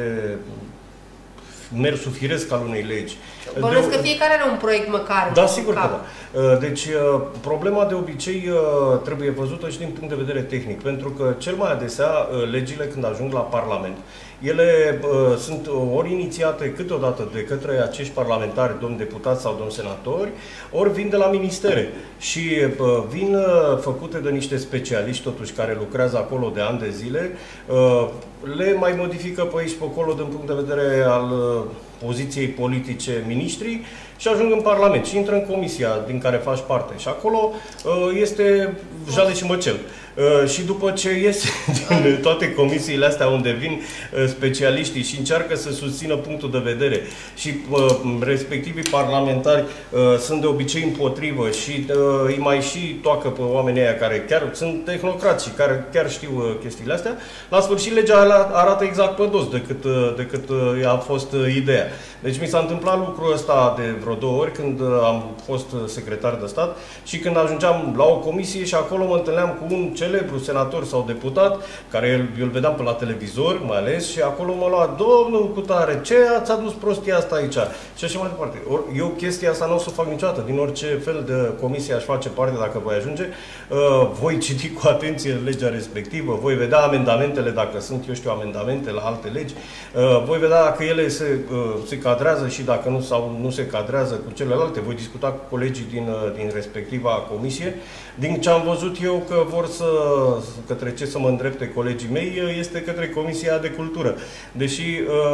mersul firesc al unei legi. Bănuiesc că fiecare are un proiect măcar. Da, sigur că da. Deci, problema de obicei trebuie văzută și din punct de vedere tehnic, pentru că cel mai adesea legile când ajung la Parlament, ele sunt ori inițiate câteodată de către acești parlamentari, domni deputați sau domni senatori, ori vin de la ministere și vin făcute de niște specialiști totuși care lucrează acolo de ani de zile, le mai modifică pe aici pe acolo din punct de vedere al poziției politice miniștrii și ajung în Parlament și intră în comisia din care faci parte. Și acolo este jale și măcel. Și după ce iese din toate comisiile astea unde vin specialiștii și încearcă să susțină punctul de vedere și respectivii parlamentari sunt de obicei împotrivă și îi mai și toacă pe oamenii aia care chiar sunt tehnocrați și care chiar știu chestiile astea, la sfârșit legea arată exact pe dos decât a fost ideea. Deci mi s-a întâmplat lucrul ăsta de vreo 2 ori când am fost secretar de stat și când ajungeam la o comisie și acolo mă întâlneam cu un celebru senator sau deputat, care eu îl vedeam pe la televizor, mai ales, și acolo mă lua, domnul Cutare, ce ați adus prostia asta aici? Și așa mai departe. Eu chestia asta nu o să o fac niciodată, din orice fel de comisie aș face parte dacă voi ajunge, voi citi cu atenție legea respectivă, voi vedea amendamentele, dacă sunt, eu știu, amendamente la alte legi, voi vedea dacă ele se cadrează și dacă nu, sau nu se cadrează cu celelalte, voi discuta cu colegii din respectiva comisie. Din ce am văzut eu că vor către ce să mă îndrepte colegii mei, este către Comisia de Cultură. Deși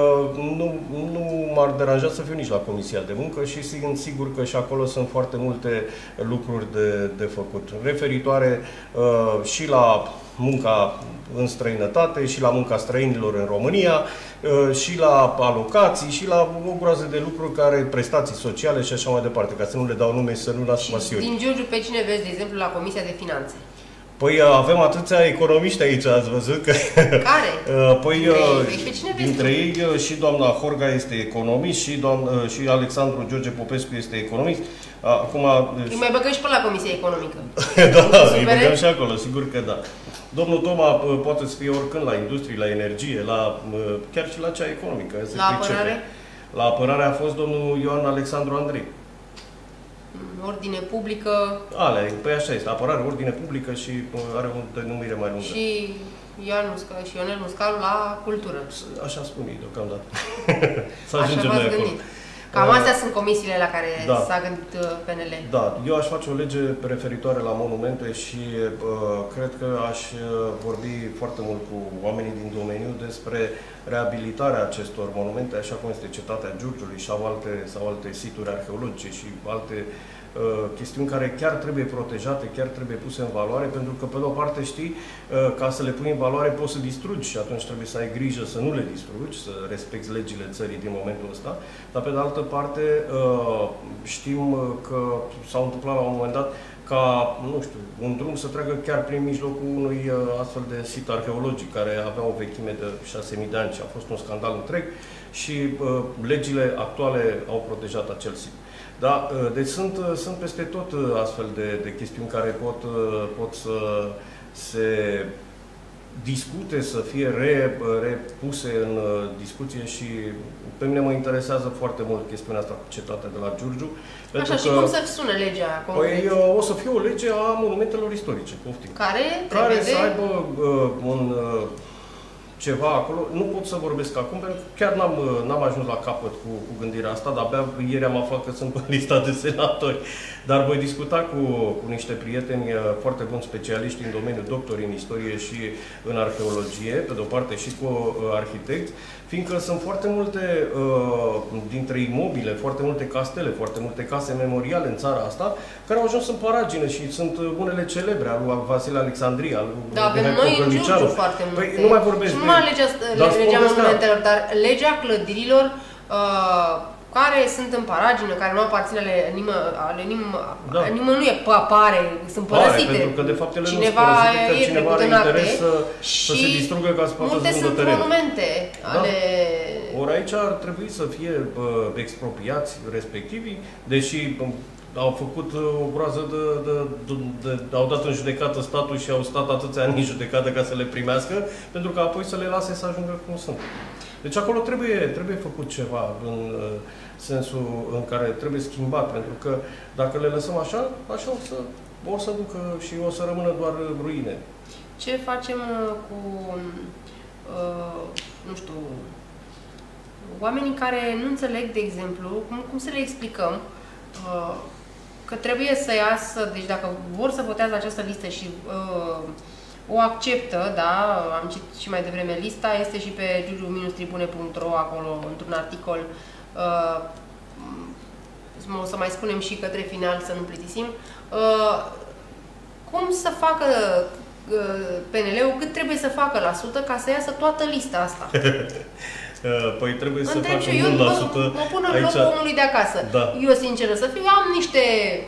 nu m-ar deranja să fiu nici la Comisia de Muncă și sunt sigur că și acolo sunt foarte multe lucruri de făcut. Referitoare și la munca în străinătate, și la munca străinilor în România, și la alocații, și la o groază de lucruri, prestații sociale și așa mai departe, ca să nu le dau nume și să nu las pasiuni. Din Giurgiu pe cine vezi, de exemplu, la Comisia de Finanțe? Păi avem atâția economiști aici, ați văzut că... Care? Păi dintre ei și doamna Horga este economist și Alexandru George Popescu este economist. Acum... Îi mai băgăm și pe la Comisia Economică. Da, îi băgăm și acolo, sigur că da. Domnul Toma poate să fie oricând la industrie, la energie, chiar și la cea economică. La apărare? La apărare a fost domnul Ioan Alexandru Andrei. Ordine publică. Păi așa este, apărare, ordine publică și are o denumire mai lungă. Și Ionel Muscalu la cultură. Așa spun ei deocamdată. Să ajungem noi acolo. Cam astea sunt comisiile la care s-a gândit PNL. Da, eu aș face o lege referitoare la monumente și cred că aș vorbi foarte mult cu oamenii din domeniu despre reabilitarea acestor monumente, așa cum este Cetatea Giurgiului sau alte situri arheologice și alte chestiuni care chiar trebuie protejate, chiar trebuie puse în valoare, pentru că, pe de o parte, știi, ca să le pui în valoare poți să distrugi și atunci trebuie să ai grijă să nu le distrugi, să respecti legile țării din momentul ăsta, dar, pe de altă parte, știm că s-au întâmplat la un moment dat ca, nu știu, un drum să treacă chiar prin mijlocul unui astfel de sit arheologic, care avea o vechime de 6.000 de ani și a fost un scandal întreg și legile actuale au protejat acel sit. Da, deci sunt peste tot astfel de chestiuni care pot să se discute, să fie repuse în discuție și pe mine mă interesează foarte mult chestiunea asta cu Cetatea de la Giurgiu. Așa, și cum să sună legea? Păi o să fie o lege a monumentelor istorice, poftim. Care să aibă ceva acolo. Nu pot să vorbesc acum, pentru că chiar n-am ajuns la capăt cu gândirea asta, dar abia ieri am aflat că sunt pe lista de senatori. Dar voi discuta cu niște prieteni foarte buni specialiști în domeniul, doctori în istorie și în arheologie, pe de-o parte și cu arhitecți, fiindcă sunt foarte multe dintre imobile, foarte multe castele, foarte multe case memoriale în țara asta, care au ajuns în paragină și sunt unele celebre, al lui Vasile Alexandria, al lui avem noi în Giurgiu foarte multe. Păi nu mai vorbesc și numai legea monumentelor, dar legea clădirilor care sunt în paragină, care nu aparțin nimănui, apare, sunt părăsite. Pentru că de fapt ele nu sunt părăsite, că cineva are interes să se distrugă ca să poată să vândă teren. Monumente ale... Ori aici ar trebui să fie expropiați respectivii, deși au făcut o groază au dat în judecată statul și au stat atâția ani în judecată ca să le primească, pentru că apoi să le lase să ajungă cum sunt. Deci acolo trebuie făcut ceva în sensul în care trebuie schimbat, pentru că dacă le lăsăm așa o să ducă și o să rămână doar ruine. Ce facem cu, nu știu, oamenii care nu înțeleg, de exemplu, cum să le explicăm că trebuie să iasă, deci dacă vor să votează această listă și o acceptă, da, am citit și mai devreme lista, este și pe giurgiu-tribune.ro acolo, într-un articol, o să mai spunem și către final, să nu plictisim, cum să facă PNL-ul, cât trebuie să facă la sută ca să iasă toată lista asta? Păi trebuie să facă 1%. Mă pun în locul omului de acasă. Da. Eu, sinceră să fiu, am niște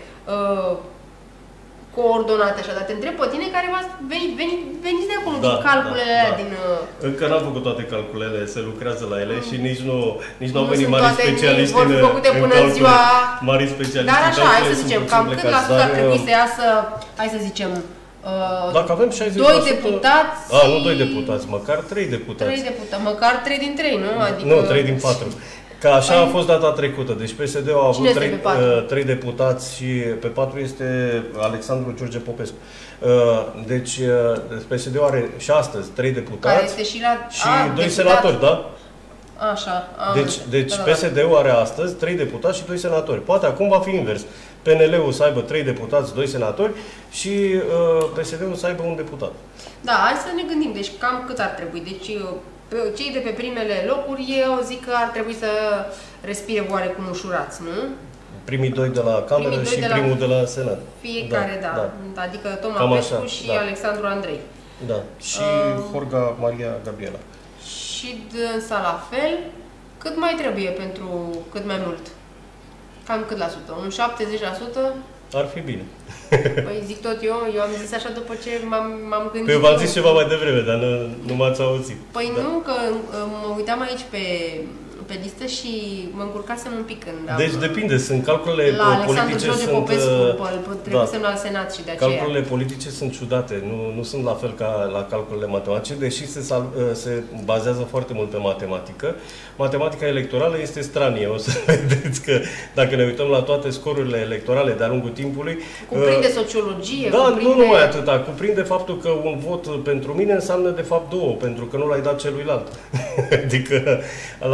coordonate așa, dar te întreb pe tine care veniți de acolo, din calculele alea, din... Încă n-am făcut toate calculele, se lucrează la ele și nici nu au venit mari specialiști în calcule, mari specialiști. Dar așa, hai să zicem, cam cât la sută ar trebui să iasă, hai să zicem, dacă avem 60%... 2 deputați... Nu 2 deputați, măcar 3 deputați. 3 deputați, măcar 3 din 3, nu? Adică... Nu, 3 din 4. Că așa a fost data trecută. Deci PSD-ul a avut 3 deputați și pe 4 este Alexandru George Popescu. Deci PSD-ul are și astăzi 3 deputați care este și 2 senatori, da? Așa. Deci PSD-ul are astăzi 3 deputați și 2 senatori. Poate acum va fi invers. PNL-ul să aibă 3 deputați, 2 senatori și PSD-ul să aibă 1 deputat. Da, hai să ne gândim. Deci cam cât ar trebui. Deci cei de pe primele locuri, eu zic că ar trebui să respire oarecum ușurați, nu? Primii 2 de la Cameră și primul de la Senat. Fiecare, da. Adică Toma Pescu și Alexandru Andrei. Da. Și Horga Maria Gabriela. Și dânsa la fel. Cât mai trebuie pentru cât mai mult? Cam cât la sută? Un 70%? Ar fi bine. Păi zic tot eu am zis așa după ce m-am gândit. Păi eu v-am zis ceva mai devreme, dar nu m-ați auzit. Păi nu, că mă uitam aici pe listă și mă încurcasem un pic când Deci depinde, sunt calculele politice, trecusem la Senat și de aceea. Calculele politice sunt ciudate, nu sunt la fel ca la calculele matematice, deși se bazează foarte mult pe matematică. Matematica electorală este stranie, o să vedeți că dacă ne uităm la toate scorurile electorale de-a lungul timpului... Cuprinde sociologie, da, nu numai atâta, cuprinde faptul că un vot pentru mine înseamnă de fapt 2, pentru că nu l-ai dat celuilalt. Adică în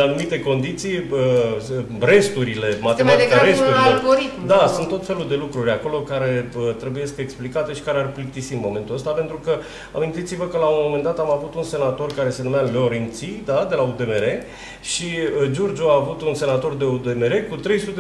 anumite condiții, resturile, matematica, resturile. Sunt tot felul de lucruri acolo care trebuie să explicate și care ar plictisi în momentul ăsta, pentru că amintiți-vă că la un moment dat am avut un senator care se numea Lorinții, da, de la UDMR, și Giurgiu a avut un senator de UDMR cu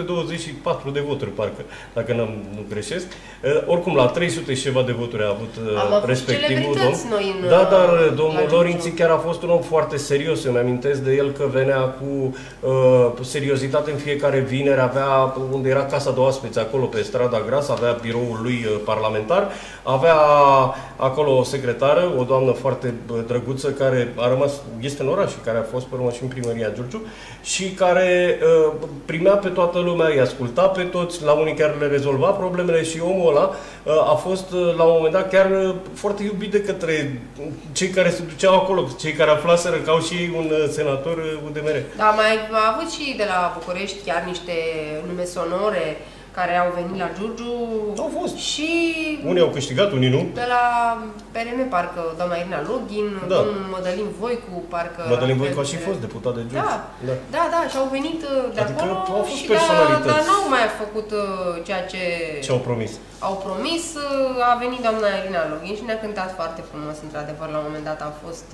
324 de voturi, parcă, dacă nu greșesc. Oricum, la 300 și ceva de voturi a avut respectivul domn. Da, dar domnul Lorinții chiar a fost un om foarte serios. Eu mi-amintesc de el că venea cu seriozitate în fiecare vineri, avea, unde era casa de oaspeți, acolo pe strada Gras, avea biroul lui parlamentar, avea acolo o secretară, o doamnă foarte drăguță, care a rămas, este în oraș și care a fost pe urmă și în primăria Giurgiu și care primea pe toată lumea, îi asculta pe toți, la unii chiar le rezolva problemele și omul ăla a fost la un moment dat chiar foarte iubit de către cei care se duceau acolo, cei care aflaseră că au și ei un senator UDMR. Da, mai a avut și de la București chiar niște nume sonore care au venit la Giurgiu. Au fost. Și unii au câștigat, unii nu. De la PRM, parcă doamna Irina Login, domnul Mădălin Voicu, parcă... Mădălin Voicu a și fost deputat de Giurgiu. Da, și au venit de acolo au fost și personalități. dar n-au mai făcut ceea ce... Ce-au promis. Au promis, a venit doamna Irina Login și ne-a cântat foarte frumos, într-adevăr, la un moment dat a fost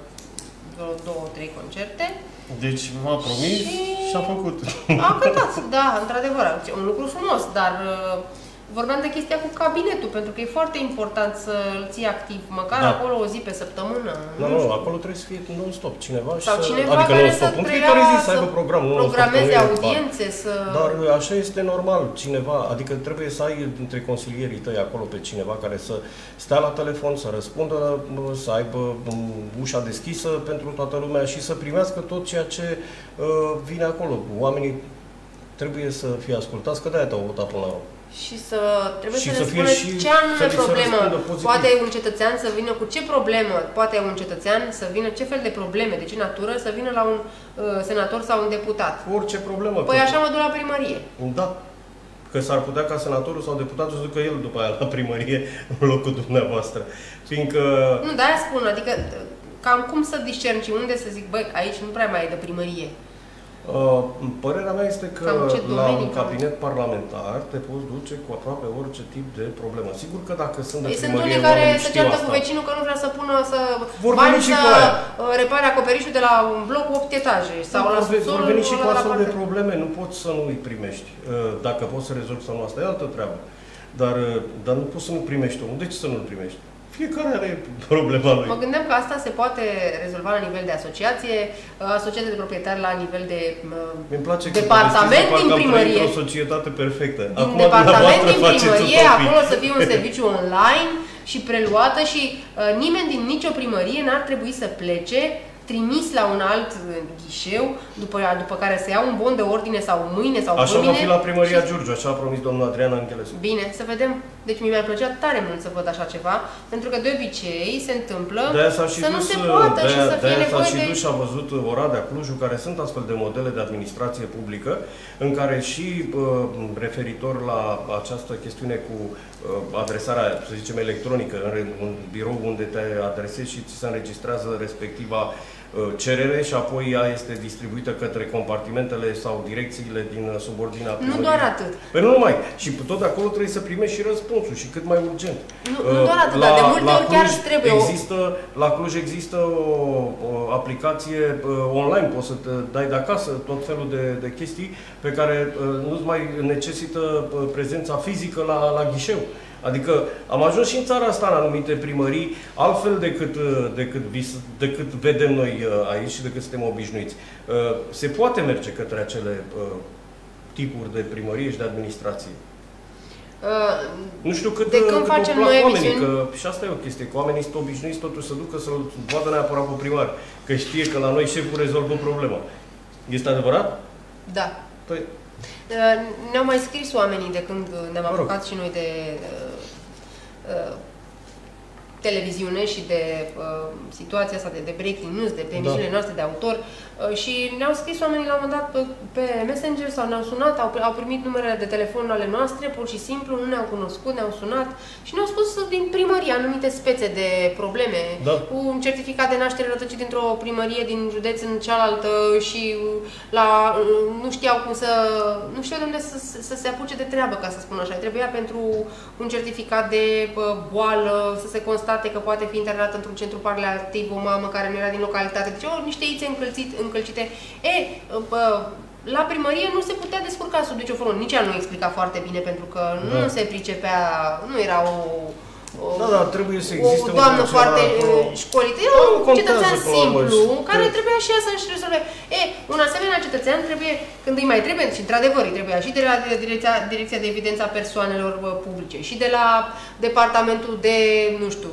vreo 2-3 concerte. Deci m-a promis și a făcut. A cântat, da, într-adevăr, un lucru frumos, dar vorbeam de chestia cu cabinetul, pentru că e foarte important să-l ții activ, măcar acolo o zi pe săptămână. Nu, acolo trebuie să fie non-stop cineva. Sau cineva adică care non-stop, în fiecare zi să aibă program, programeze audiențe, Dar așa este normal, cineva, adică trebuie să ai între consilierii tăi acolo pe cineva care să stea la telefon, să răspundă, să aibă ușa deschisă pentru toată lumea și să primească tot ceea ce vine acolo. Oamenii trebuie să fie ascultați, că de-aia te-au votat până la urmă. Și trebuie să ne spuneți ce anume problemă poate un cetățean să vină, cu ce problemă poate un cetățean să vină, ce fel de probleme, de ce natură să vină la un senator sau un deputat. Orice problemă. Păi așa mă duc la primărie. Da. Că s-ar putea ca senatorul sau deputatul să ducă el după aia la primărie în locul dumneavoastră. Fiindcă... Nu, de-aia spun, adică cam cum să discern și unde să zic, băi, aici nu prea mai e de primărie. Părerea mea este că la un cabinet parlamentar te poți duce cu aproape orice tip de problemă. Sigur că dacă sunt de primărie, sunt unii care se ceartă cu vecinul că nu vrea să pună bani să repare acoperișul de la un bloc 8 etaje sau la subsolul. Vor veni și cu astfel de probleme, nu poți să nu îi primești. Dacă poți să rezolvi sau nu, asta e altă treabă. Dar nu poți să nu primești omul. De ce să nu-l primești? Fiecare are problema lui. Mă gândeam că asta se poate rezolva la nivel de asociație de proprietari la nivel de departament din primărie. O societate perfectă. Din departament din primărie, acolo să fie un serviciu online și preluată și nimeni din nicio primărie n-ar trebui să plece trimis la un alt ghișeu, după care să ia un bon de ordine sau mâine sau așa va fi la primăria Giurgiu, așa a promis domnul Adriana Angelescu. Bine, să vedem. Deci mi-ar plăcea tare mult să văd așa ceva, pentru că de obicei se întâmplă să nu se poată și să fie nevoie de... s-a și dus și a văzut Oradea, Clujul, care sunt astfel de modele de administrație publică, în care și referitor la această chestiune cu adresarea, să zicem, electronică, în birou unde te adresezi și ți se înregistrează respectiva cerere și apoi ea este distribuită către compartimentele sau direcțiile din subordinea primăriei. Nu doar atât. Păi nu numai. Și tot de acolo trebuie să primești și răspunsul și cât mai urgent. Nu doar atât, dar de multe ori chiar trebuie La Cluj există o aplicație online, poți să te dai de acasă tot felul de chestii pe care nu-ți mai necesită prezența fizică la ghișeu. Adică am ajuns și în țara asta în anumite primării, altfel decât vedem noi aici și decât suntem obișnuiți. Se poate merge către acele tipuri de primărie și de administrație. Nu știu cât de când facem noi oamenii, că și asta e o chestie, că oamenii sunt obișnuiți totuși să ducă să-l vadă neapărat pe primar, că știe că la noi șeful rezolvă problema. Este adevărat? Da. Păi... Ne-au mai scris oamenii de când ne-am apucat și noi de televiziune și de situația asta de breaking news, de emisiunile noastre de autor și ne-au scris oamenii la un moment dat pe Messenger sau ne-au sunat, au primit numerele de telefon ale noastre, pur și simplu, nu ne-au cunoscut, ne-au sunat și ne-au spus din primărie anumite spețe de probleme, cu un certificat de naștere rătăcit dintr-o primărie din județ în cealaltă și nu știau de unde să se apuce de treabă, ca să spun așa. Trebuia pentru un certificat de boală să se constate că poate fi internat într-un centru paliativ o mamă care nu era din localitate. Deci niște ițe încălcite. La primărie nu se putea descurca sub nicio formă. Nici ea nu explica foarte bine, pentru că nu se pricepea, nu era trebuie să existe o doamnă foarte școlită. Era un cetățean simplu, care trebuia și ea să-și rezolve. Un asemenea cetățean trebuie, când îi mai trebuie, și într-adevăr îi trebuia și de la Direcția de Evidență a Persoanelor Publice, și de la Departamentul de, nu știu,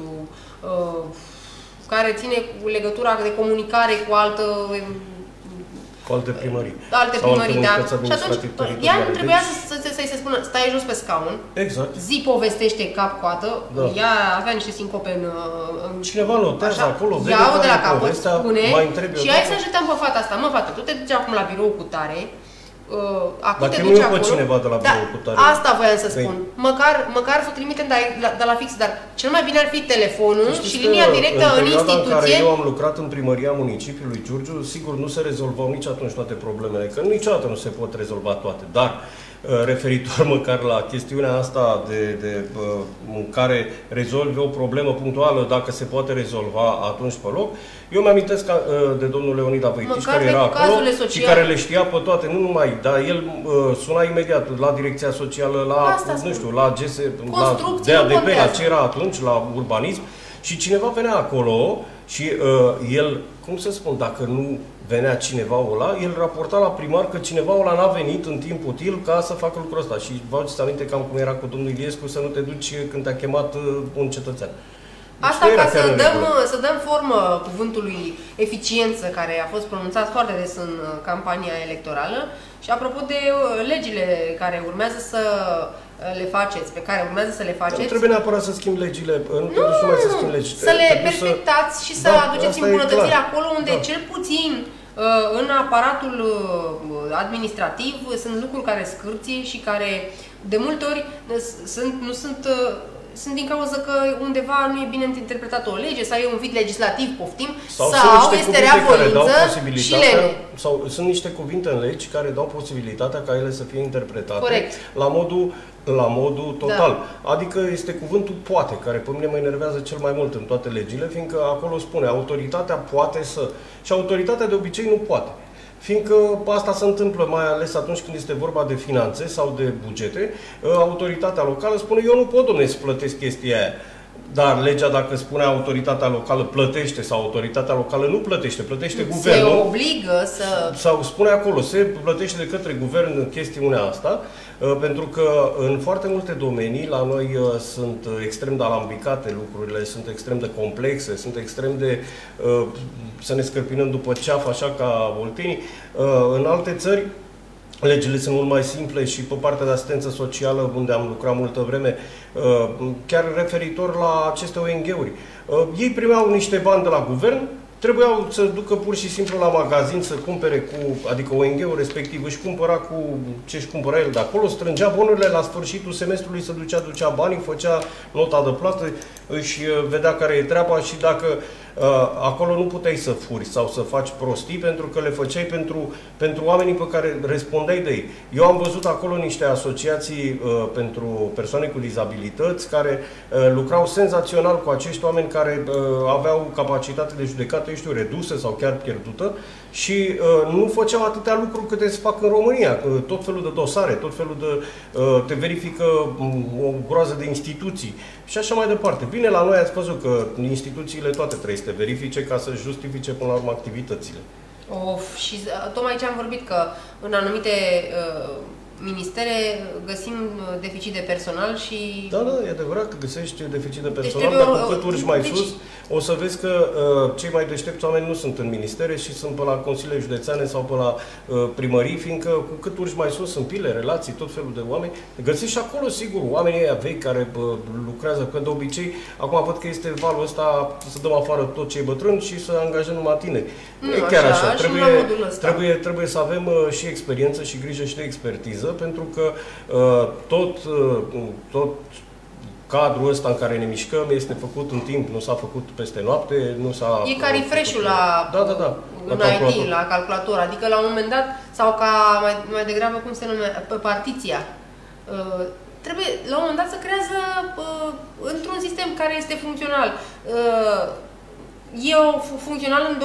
care ține cu legătura de comunicare cu alte primării. Alte primării, da. Și atunci, ea nu trebuia să-i se spună, stai jos pe scaun, zi, povestește cap-coadă, ea avea niște sincope în cineva notează acolo, vede ia-o de la care capăt, spune, și hai să ajutăm pe fata asta. Mă, fată, tu te duci acum la birou cu tare, acum te duci acolo. Cineva de la birou cu tare. Asta voiam să spun. Măcar să trimitem de la fix, dar cel mai bine ar fi telefonul și linia directă în instituție. În care eu am lucrat în primăria municipiului Giurgiu, sigur nu se rezolvau nici atunci toate problemele, că niciodată nu se pot rezolva toate, dar referitor măcar la chestiunea asta în care rezolvi o problemă punctuală, dacă se poate rezolva atunci pe loc. Eu mi-amintesc de domnul Leonid Avăitiș, care era acolo și care le știa pe toate, nu numai, dar el suna imediat la Direcția Socială, la GSE, la DADP, la ce era atunci, la urbanism, și cineva venea acolo și el, cum să spun, dacă nu venea cineva ăla, el raporta la primar că cineva ăla n-a venit în timp util ca să facă lucrul ăsta. Și vă aduceți aminte cam cum era cu domnul Iliescu, să nu te duci când te-a chemat un cetățean. Asta ca să dăm formă cuvântului eficiență, care a fost pronunțat foarte des în campania electorală. Și apropo de legile care urmează să le faceți, pe care urmează să le faceți... Nu trebuie neapărat să schimb legile, să le perfectați și să aduceți îmbunătățiri acolo unde cel puțin în aparatul administrativ sunt lucruri care scârție și care de multe ori sunt din cauza că undeva nu e bine interpretată o lege, sau e un vid legislativ, poftim, sau este rea voință și lene. Sau sunt niște cuvinte în legi care dau posibilitatea ca ele să fie interpretate la modul total. Adică este cuvântul poate, care pe mine mă enervează cel mai mult în toate legile, fiindcă acolo spune autoritatea poate să. Și autoritatea de obicei nu poate. Fiindcă asta se întâmplă mai ales atunci când este vorba de finanțe sau de bugete, autoritatea locală spune eu nu pot, dom'le, să plătesc chestia aia. Dar legea, dacă spune autoritatea locală plătește sau autoritatea locală nu plătește, plătește guvernul. Se obligă să... Sau spune acolo, se plătește de către guvern chestiunea asta, pentru că în foarte multe domenii la noi sunt extrem de alambicate lucrurile, sunt extrem de complexe, sunt extrem de să ne scărpinăm după ceafă, așa ca oltenii. În alte țări legile sunt mult mai simple și pe partea de asistență socială, unde am lucrat multă vreme, chiar referitor la aceste ONG-uri. Ei primeau niște bani de la guvern, trebuiau să ducă pur și simplu la magazin să cumpere adică ONG-ul respectiv își cumpăra cu ce își cumpăra el de acolo, strângea bonurile, la sfârșitul semestrului se ducea banii, făcea nota de plată, își vedea care e treaba și dacă acolo nu puteai să furi sau să faci prostii, pentru că le făceai pentru oamenii pe care răspundeai de ei. Eu am văzut acolo niște asociații pentru persoane cu dizabilități care lucrau senzațional cu acești oameni care aveau capacitate de judecată, redusă sau chiar pierdută și nu făceau atâtea lucruri câte se fac în România. Tot felul de dosare, tot felul de... te verifică o groază de instituții și așa mai departe. Bine, la noi ați văzut că instituțiile toate trebuie să te verifice ca să justifice până la urmă activitățile. Și tocmai ce am vorbit, că în anumite ministere găsim deficit de personal și... Da, e adevărat că găsești deficit de personal, dar cu cât urci mai sus, o să vezi că cei mai deștepți oameni nu sunt în ministere și sunt pe la consiliile județeane sau pe la primării, fiindcă cu cât urci mai sus în pile, relații, tot felul de oameni, găsești și acolo, sigur, oamenii ăia vechi care lucrează, că de obicei, acum văd că este valul ăsta să dăm afară tot ce e bătrân și să angajăm numai tineri. Nu e chiar așa. Trebuie să avem și experiență și grijă și de expertiză, pentru că tot cadrul ăsta în care ne mișcăm este făcut în timp, nu s-a făcut peste noapte, nu s-a... E ca refresh-ul la IT, la calculator, adică la un moment dat, sau ca mai degrabă, cum se numește, pe partiția. Trebuie, la un moment dat, să creează într-un sistem care este funcțional. Eu funcțional în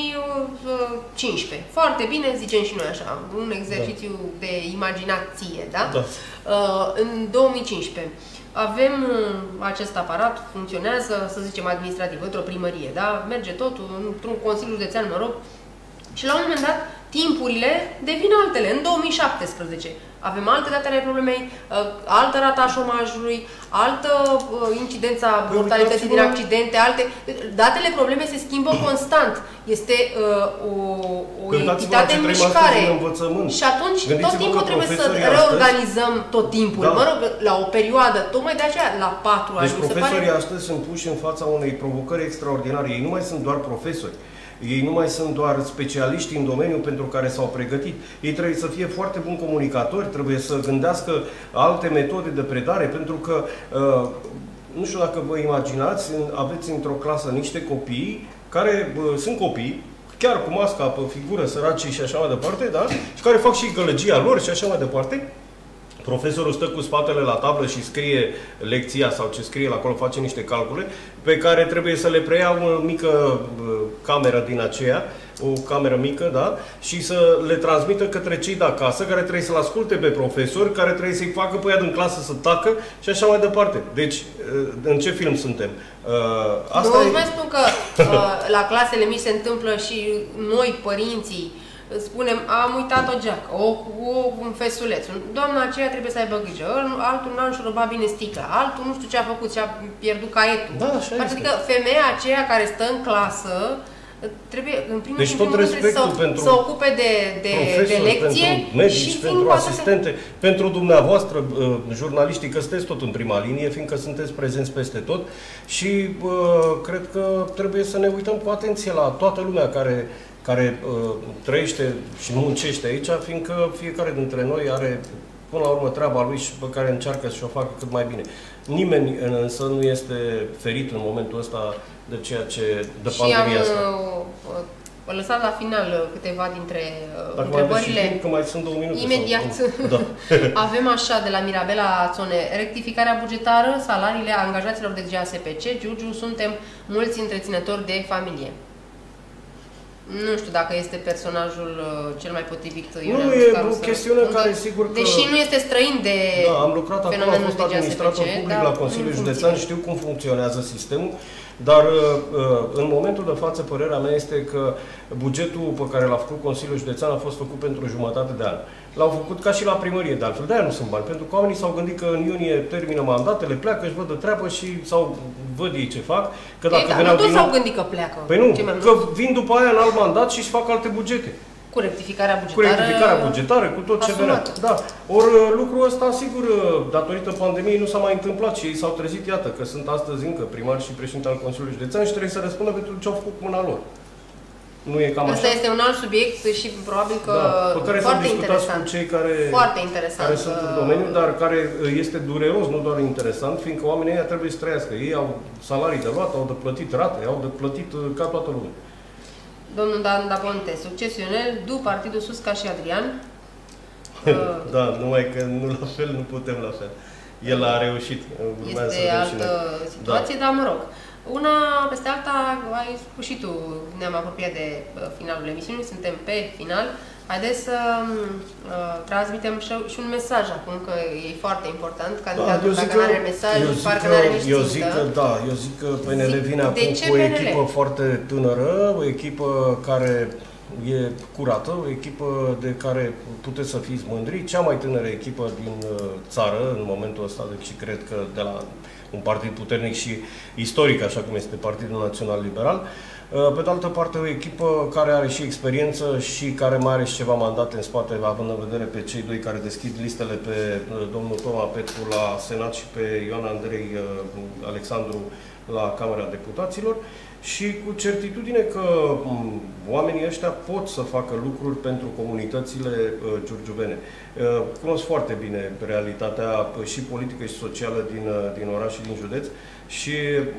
2015. Foarte bine, zicem și noi așa, un exercițiu de imaginație, da? În 2015. Avem acest aparat, funcționează, să zicem, administrativ, într-o primărie, da? Merge totul, într-un consiliu județean, mă rog, și la un moment dat, timpurile devin altele. În 2017 avem alte date ale problemei, altă rata a șomajului, altă incidența mortalității din accidente, alte... Datele probleme se schimbă constant. Este o entitate în mișcare. Și atunci tot timpul trebuie să reorganizăm tot timpul. Da. Mă rog, la o perioadă, tocmai de aceea, la 4 ani. Deci profesorii astăzi sunt puși în fața unei provocări extraordinare. Ei nu mai sunt doar profesori. Ei nu mai sunt doar specialiști în domeniul pentru care s-au pregătit. Ei trebuie să fie foarte buni comunicatori, trebuie să gândească alte metode de predare, pentru că, nu știu dacă vă imaginați, aveți într-o clasă niște copii care sunt copii, chiar cu masca pe figură, săracii și așa mai departe, da? Și care fac și gălăgia lor și așa mai departe. Profesorul stă cu spatele la tablă și scrie lecția sau ce scrie acolo, face niște calcule pe care trebuie să le preia o mică cameră din aceea, o cameră mică, da? Și să le transmită către cei de acasă, care trebuie să-l asculte pe profesor, care trebuie să-i facă pe ea din clasă să tacă și așa mai departe. Deci, în ce film suntem? Asta nu, mai spun că la clasele mici se întâmplă și noi, părinții, spunem, am uitat o geacă, un fesuleț, doamna aceea trebuie să aibă grijă, altul n-a înșurubat bine sticla, altul nu știu ce a făcut, și-a pierdut caietul. Da, așa este. Adică femeia aceea care stă în clasă trebuie, în primul deci tot respectul pentru să ocupe de lecție, pentru medici, și pentru asistente, pentru dumneavoastră, jurnaliștii, că sunteți tot în prima linie, fiindcă sunteți prezenți peste tot și cred că trebuie să ne uităm cu atenție la toată lumea care trăiește și muncește aici, fiindcă fiecare dintre noi are, până la urmă, treaba lui și pe care încearcă să o facă cât mai bine. Nimeni însă nu este ferit în momentul ăsta de ceea ce, de pandemia asta. Am lăsat la final câteva dintre întrebările. Că mai sunt 2 minute. Imediat. Da. Avem așa, de la Mirabela Țone, rectificarea bugetară, salariile angajaților de GASPC. Giurgiu, suntem mulți întreținători de familie. Nu știu dacă este personajul cel mai potrivit. Nu, e o chestiune care, sigur că... Deși nu este străin de da, am lucrat acolo, am fost administrator public la Consiliul Județean, știu cum funcționează sistemul, dar în momentul de față, părerea mea este că bugetul pe care l-a făcut Consiliul Județean a fost făcut pentru jumătate de an. L-au făcut ca și la primărie, de altfel. De-aia nu sunt bani, pentru că oamenii s-au gândit că în iunie termină mandatele, pleacă, își văd de treabă și sau văd ei ce fac. Că dacă veneau din nou... s-au gândit că pleacă. Păi nu, că vin după aia în alt mandat și își fac alte bugete. Cu rectificarea bugetară. Cu rectificarea bugetară, cu tot ce venea. Da. Ori lucrul ăsta, sigur, datorită pandemiei nu s-a mai întâmplat și ei s-au trezit, iată, că sunt astăzi încă primari și președinte al Consiliului Județean și trebuie să răspundă pentru ce au făcut cu mâna lor. Nu e cam asta așa. este un alt subiect și probabil că pe care foarte interesant. Cu cei care sunt în domeniu, dar care este dureros, nu doar interesant, fiindcă oamenii ăia trebuie să trăiască. Ei au salarii de luat, au de plătit rate, au de plătit ca toată lumea. Domnul Dan Daponte, succesionel, Partidul Sus ca și Adrian. Da, numai că nu la fel, nu putem la fel. El a reușit. Este altă situație, dar mă rog. Una peste alta, ai spus și tu, ne-am apropiat de finalul emisiunii, suntem pe final. Haideți să transmitem și un mesaj acum, că e foarte important. Candidatul, dacă nu are mesaj, parcă nu are nici țintă. Eu zic că PNL vine acum cu o echipă foarte tânără, o echipă care e curată, o echipă de care puteți să fiți mândri, cea mai tânără echipă din țară în momentul ăsta, deci cred că de la un partid puternic și istoric, așa cum este Partidul Național Liberal. Pe de altă parte, o echipă care are și experiență și care mai are și ceva mandate în spate, având în vedere pe cei doi care deschid listele, pe domnul Toma Petru la Senat și pe Ioan Andrei Alexandru la Camera Deputaților, și cu certitudine că oamenii ăștia pot să facă lucruri pentru comunitățile giurgiuvene. Cunosc foarte bine realitatea și politică și socială din oraș și din județ și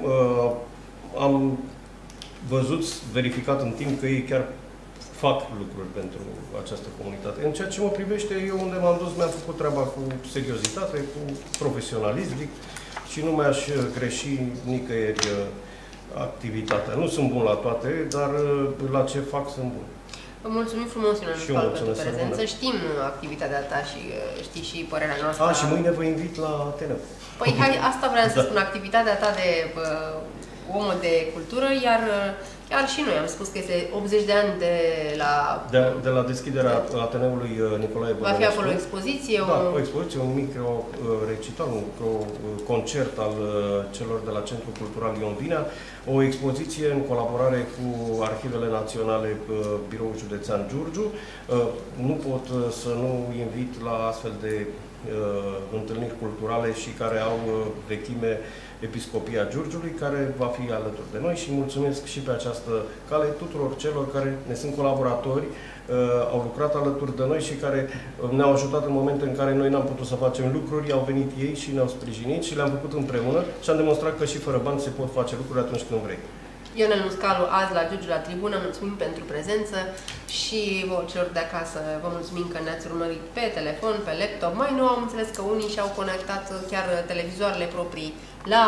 am văzut, verificat în timp că ei chiar fac lucruri pentru această comunitate. În ceea ce mă privește, eu unde m-am dus, mi-am făcut treaba cu seriozitate, cu profesionalism, și nu mi-aș greși nicăieri activitatea. Nu sunt bun la toate, dar la ce fac sunt bun. Vă mulțumim frumos, Ioan Mușcal, pentru prezență. Știm activitatea ta și știi și părerea noastră. Și mâine vă invit la Ateneu. Păi hai, asta vreau să spun, activitatea ta de om de cultură, iar chiar și noi am spus că este 80 de ani de la deschiderea Ateneului Nicolae Bădărescu. Va fi acolo o expoziție? Da, o expoziție, un mic recital, un concert al celor de la Centrul Cultural Ion Vinea, o expoziție în colaborare cu Arhivele Naționale, Biroul Județean Giurgiu. Nu pot să nu invit la astfel de întâlniri culturale și care au vechime Episcopia Giurgiului, care va fi alături de noi, și mulțumesc și pe această cale tuturor celor care ne sunt colaboratori, au lucrat alături de noi și care ne-au ajutat în momente în care noi n-am putut să facem lucruri, au venit ei și ne-au sprijinit și le-am făcut împreună și am demonstrat că și fără bani se pot face lucruri atunci când vrei. Ionel Muscalu, azi la Giurgiu la Tribună, mulțumim pentru prezență și vouă celor de acasă vă mulțumim că ne-ați urmărit pe telefon, pe laptop. Mai nou am înțeles că unii și-au conectat chiar televizoarele proprii la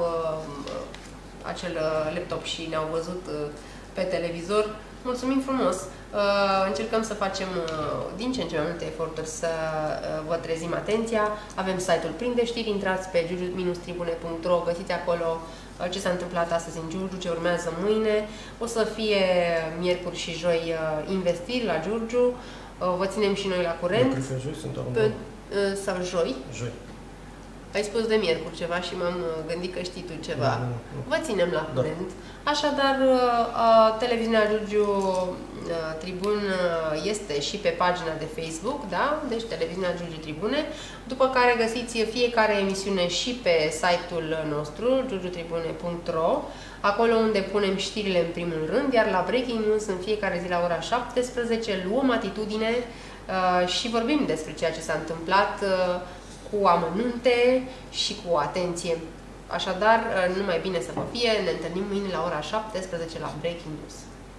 acel laptop și ne-au văzut pe televizor. Mulțumim frumos! Încercăm să facem din ce în ce mai multe eforturi să vă trezim atenția. Avem site-ul Plin de Știri, intrați pe giurgiu-tribune.ro, găsiți acolo ce s-a întâmplat astăzi în Giurgiu, ce urmează mâine. O să fie miercuri și joi investiri la Giurgiu. Vă ținem și noi la curent. Cred că joi sunt sau joi? Joi. Ai spus de miercuri ceva și m-am gândit că știi tu ceva. Vă ținem la curent. Așadar, televiziunea Giurgiu Tribun este și pe pagina de Facebook, da? Deci televiziunea Giurgiu Tribune, după care găsiți fiecare emisiune și pe site-ul nostru, giurgiutribune.ro, acolo unde punem știrile în primul rând, iar la Breaking News în fiecare zi la ora 17 luăm atitudine și vorbim despre ceea ce s-a întâmplat cu amănunte și cu atenție. Așadar, numai bine să vă fie, ne întâlnim mâine la ora 17 la Breaking News.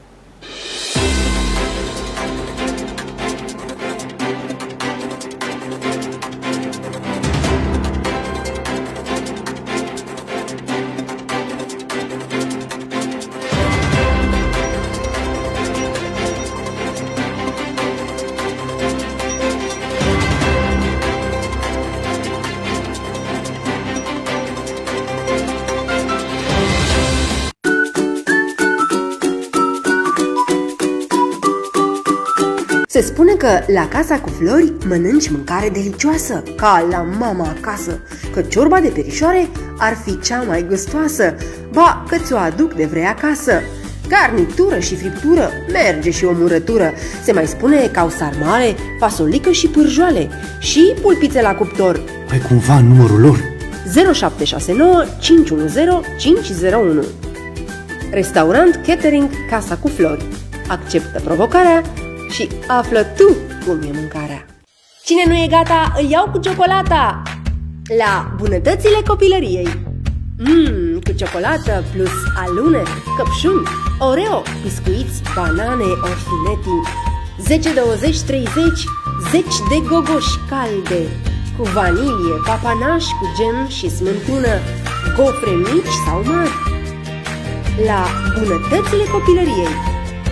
Se spune că la Casa cu Flori mănânci mâncare delicioasă, ca la mama acasă, că ciorba de perișoare ar fi cea mai gustoasă, ba că ți-o aduc de vrei acasă. Garnitură și friptură, merge și o murătură, se mai spune că au sarmale, fasolică și pârjoale și pulpițe la cuptor. Ai cumva numărul lor? 0769 510 501. Restaurant Catering Casa cu Flori. Acceptă provocarea și află tu cum e mâncarea. Cine nu e gata, îl iau cu ciocolata! La bunătățile copilăriei. Cu ciocolată plus alune, căpșuni, oreo, biscuiți, banane, orfineti. 10, 20, 30, 10 de gogoși calde, cu vanilie, papanaș cu gem și smântână, gofre mici sau mari. La bunătățile copilăriei.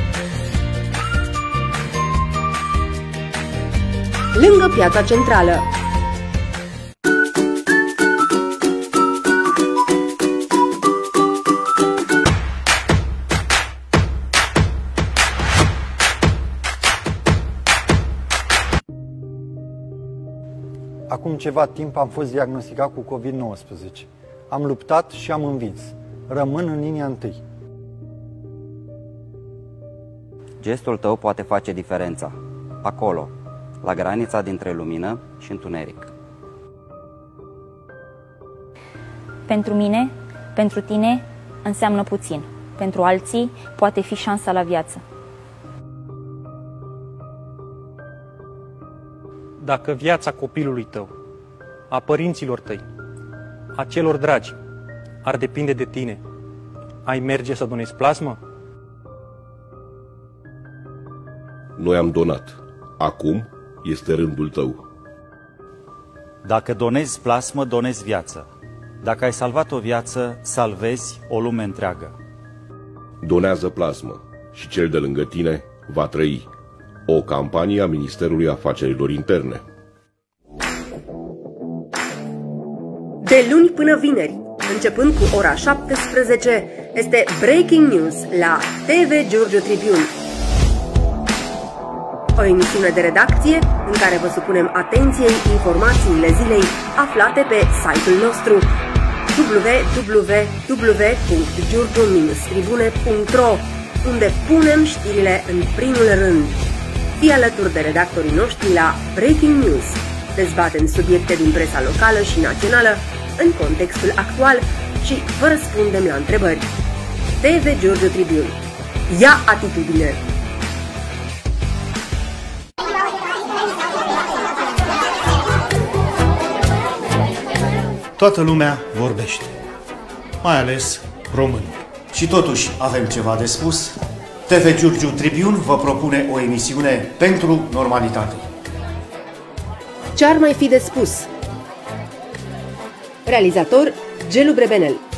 Lângă Piața Centrală. Acum ceva timp am fost diagnosticat cu COVID-19. Am luptat și am învins. Rămân în linia întâi. Gestul tău poate face diferența. Acolo, la granița dintre lumină și întuneric. Pentru mine, pentru tine, înseamnă puțin. Pentru alții, poate fi șansa la viață. Dacă viața copilului tău, a părinților tăi, a celor dragi, ar depinde de tine, ai merge să donezi plasmă? Noi am donat. Acum este rândul tău. Dacă donezi plasmă, donezi viață. Dacă ai salvat o viață, salvezi o lume întreagă. Donează plasmă și cel de lângă tine va trăi. O campanie a Ministerului Afacerilor Interne. De luni până vineri, începând cu ora 17, este Breaking News la TV Giurgiu Tribune. O emisiune de redacție în care vă supunem atenției informațiile zilei aflate pe site-ul nostru www.giurgiu-tribune.ro, unde punem știrile în primul rând. Fii alături de redactorii noștri la Breaking News. Dezbatem subiecte din presa locală și națională în contextul actual și vă răspundem la întrebări. TV Giurgiu Tribune. Ia atitudine! Toată lumea vorbește, mai ales românii. Și totuși avem ceva de spus. TV Giurgiu Tribune vă propune o emisiune pentru normalitate. Ce ar mai fi de spus? Realizator Gelu Brebenel.